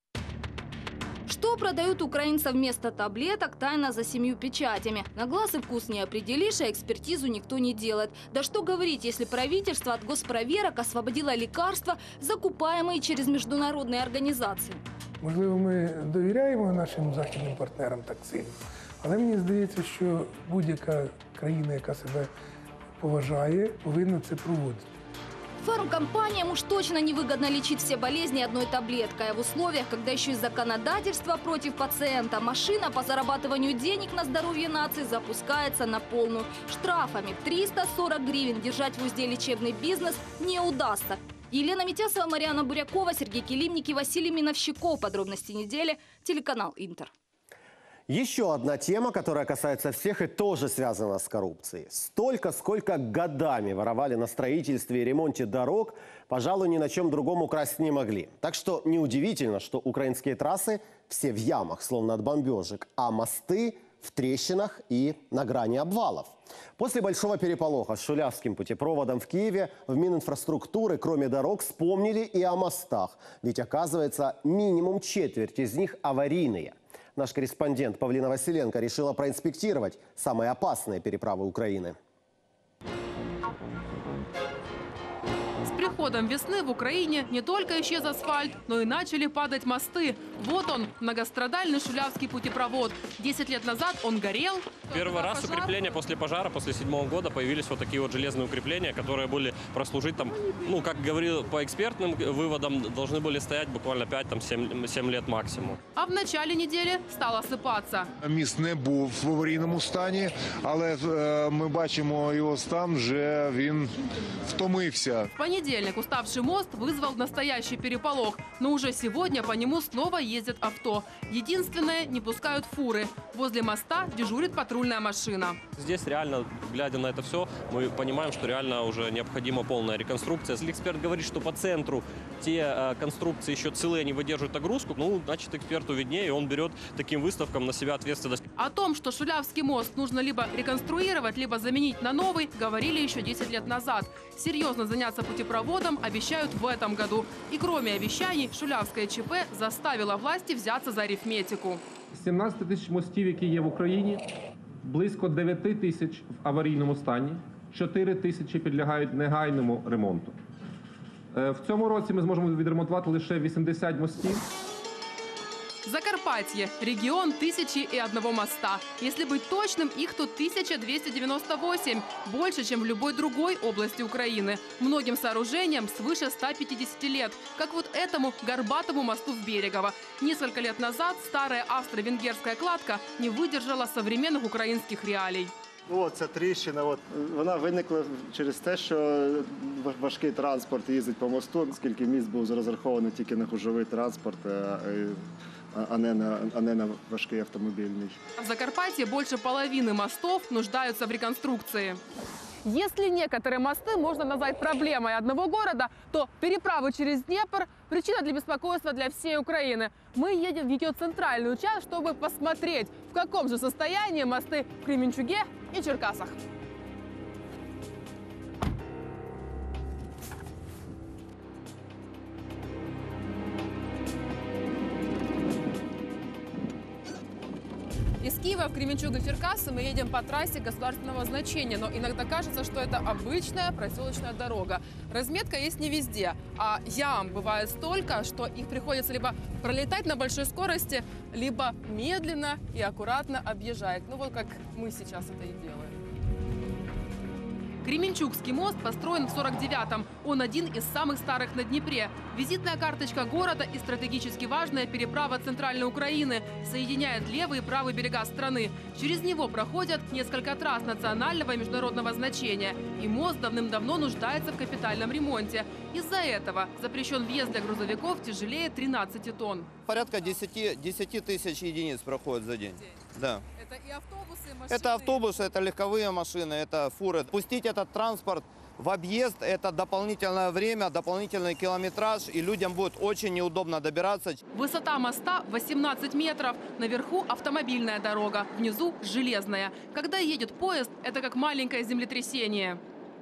Что продают украинцам вместо таблеток, тайна за 7 печатями. На глаз и вкус не определишь, а экспертизу никто не делает. Да что говорить, если правительство от госпроверок освободило лекарства, закупаемые через международные организации. Можливо, ми довіряємо нашим західним партнерам так сильно, але мені здається, що будь-яка країна, яка себе поважає, повинна це проводити. Фармкомпаниям уж точно невыгодно лечить все болезни одной таблеткой. А в условиях, когда еще и законодательство против пациента, машина по зарабатыванию денег на здоровье нации запускается на полную. Штрафами 340 гривен держать в узде лечебный бизнес не удастся. Елена Митясова, Марьяна Бурякова, Сергей Килимник и Василий Миновщиков. Подробности недели. Телеканал «Интер». Еще одна тема, которая касается всех и тоже связана с коррупцией. Столько, сколько годами воровали на строительстве и ремонте дорог, пожалуй, ни на чем другом украсть не могли. Так что неудивительно, что украинские трассы все в ямах, словно от бомбежек, а мосты в трещинах и на грани обвалов. После большого переполоха с Шулявским путепроводом в Киеве в Мининфраструктуры, кроме дорог, вспомнили и о мостах. Ведь, оказывается, минимум четверть из них аварийные. Наш корреспондент Павлина Василенко решила проинспектировать самые опасные переправы Украины. С приходом весны в Украине не только исчез асфальт, но и начали падать мосты. Вот он, многострадальный Шулявский путепровод. 10 лет назад он горел. Первый раз укрепления после пожара, после 7-го года, появились вот такие вот железные укрепления, которые были прослужить там, ну, как говорил по экспертным выводам, должны были стоять буквально 5-7 лет максимум. А в начале недели стал осыпаться. Міст не був в аварійному стані, але ми бачимо його стан, вже він втомився. В понедельник уставший мост вызвал настоящий переполох, но уже сегодня по нему снова ездят авто. Единственное, не пускают фуры. Возле моста дежурит патрульная машина. Здесь реально, глядя на это все, мы понимаем, что реально уже необходима полная реконструкция. Если эксперт говорит, что по центру те конструкции еще целые, не выдерживают нагрузку, ну, значит, эксперту виднее, и он берет таким выставкам на себя ответственность. О том, что Шулявский мост нужно либо реконструировать, либо заменить на новый, говорили еще 10 лет назад. Серьезно заняться путепроводом обещают в этом году. И кроме обещаний, Шулявское ЧП заставило власти взяться за арифметику. 17 тисяч мостів, які є в Україні, близько 9 тисяч в аварійному стані, 4 тисячі підлягають негайному ремонту. В цьому році ми зможемо відремонтувати лише 80 мостів. Закарпатье – регион 1001 моста. Если быть точным, их тут 1298. Больше, чем в любой другой области Украины. Многим сооружениям свыше 150 лет. Как вот этому горбатому мосту в Берегово. Несколько лет назад старая австро-венгерская кладка не выдержала современных украинских реалий. От ця тріщина, вона виникла через те, що важкий транспорт їздить по мосту, оскільки міст був розрахований тільки на гужовий транспорт, а не на важкий автомобільний. В Закарпатье больше половины мостов нуждаются в реконструкции. Если некоторые мосты можно назвать проблемой одного города, то переправы через Днепр – причина для беспокойства для всей Украины. Мы едем в ее центральную часть, чтобы посмотреть, в каком же состоянии мосты в Кременчуге и Черкасах. Кременчуга в Кременчуга-Черкассы мы едем по трассе государственного значения, но иногда кажется, что это обычная проселочная дорога. Разметка есть не везде, а ям бывает столько, что их приходится либо пролетать на большой скорости, либо медленно и аккуратно объезжать. Ну вот как мы сейчас это и делаем. Кременчугский мост построен в 49-м. Он один из самых старых на Днепре. Визитная карточка города и стратегически важная переправа Центральной Украины. Соединяет левый и правый берега страны. Через него проходят несколько трасс национального и международного значения. И мост давным-давно нуждается в капитальном ремонте. Из-за этого запрещен въезд для грузовиков тяжелее 13 тонн. Порядка 10 тысяч единиц проходит за день. Да. Это и автобусы, и машины? Это автобусы, это легковые машины, это фуры. Пустить этот транспорт в объезд – это дополнительное время, дополнительный километраж, и людям будет очень неудобно добираться. Высота моста 18 метров. Наверху автомобильная дорога, внизу железная. Когда едет поезд, это как маленькое землетрясение.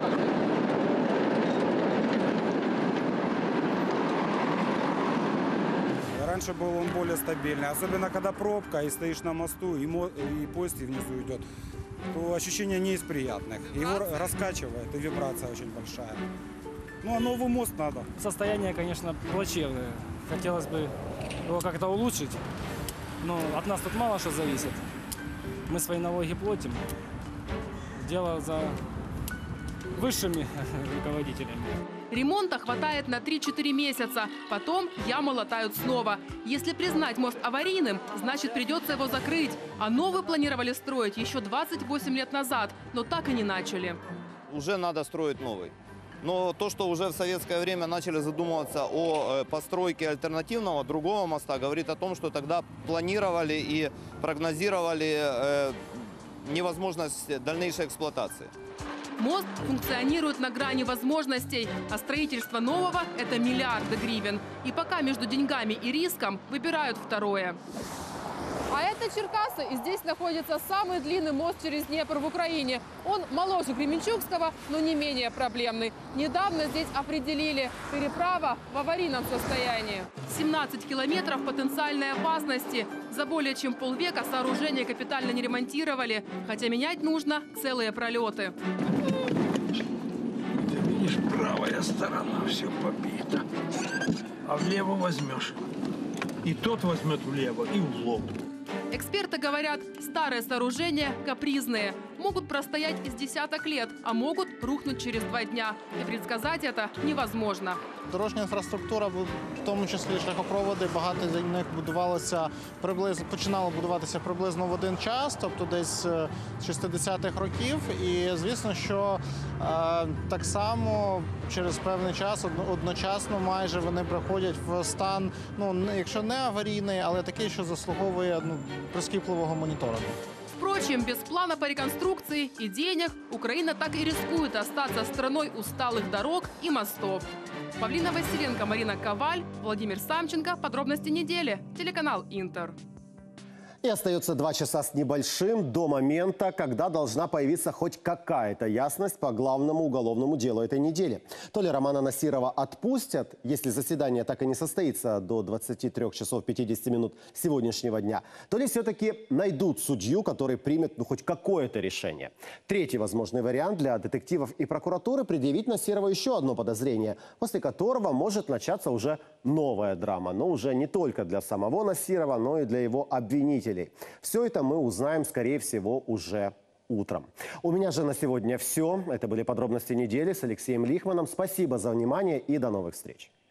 Раньше был он более стабильный, особенно когда пробка и стоишь на мосту, и поезд и внизу идет, то ощущение не из приятных. Его раскачивает, и вибрация очень большая. Ну а новый мост надо. Состояние, конечно, плачевное. Хотелось бы его как-то улучшить, но от нас тут мало что зависит. Мы свои налоги платим. Дело за высшими руководителями. Ремонта хватает на 3-4 месяца. Потом яму латают снова. Если признать мост аварийным, значит придется его закрыть. А новый планировали строить еще 28 лет назад, но так и не начали. Уже надо строить новый. Но то, что уже в советское время начали задумываться о постройке альтернативного, другого моста, говорит о том, что тогда планировали и прогнозировали невозможность дальнейшей эксплуатации. Мост функционирует на грани возможностей, а строительство нового – это миллиарды гривен. И пока между деньгами и риском выбирают второе. А это Черкассы, и здесь находится самый длинный мост через Днепр в Украине. Он моложе Кременчугского, но не менее проблемный. Недавно здесь определили – переправа в аварийном состоянии. 17 километров потенциальной опасности. За более чем полвека сооружение капитально не ремонтировали, хотя менять нужно целые пролеты. Ты видишь, правая сторона все побита, а влево возьмешь. И тот возьмет влево, и в лоб. Эксперты говорят, старые сооружения капризные. Могут простоять из десяток лет, а могут рухнуть через 2 дня. И предсказать это невозможно. Дорожня інфраструктура, в тому числі шляхопроводи, багато з них починало будуватися приблизно в один час, тобто десь з 60-х років. І звісно, що так само через певний час, одночасно майже вони приходять в стан, якщо не аварійний, але такий, що заслуговує прискіпливого моніторингу. Впрочем, без плана по реконструкции и денег Украина так и рискует остаться страной усталых дорог и мостов. Павлина Василенко, Марина Коваль, Владимир Самченко. Подробности недели. Телеканал Интер. И остается 2 часа с небольшим до момента, когда должна появиться хоть какая-то ясность по главному уголовному делу этой недели. То ли Романа Насирова отпустят, если заседание так и не состоится до 23 часов 50 минут сегодняшнего дня, то ли все-таки найдут судью, который примет хоть какое-то решение. Третий возможный вариант для детективов и прокуратуры – предъявить Насирову еще одно подозрение, после которого может начаться уже новая драма. Но уже не только для самого Насирова, но и для его обвинителей. Все это мы узнаем, скорее всего, уже утром. У меня же на сегодня все. Это были подробности недели с Алексеем Лихманом. Спасибо за внимание и до новых встреч.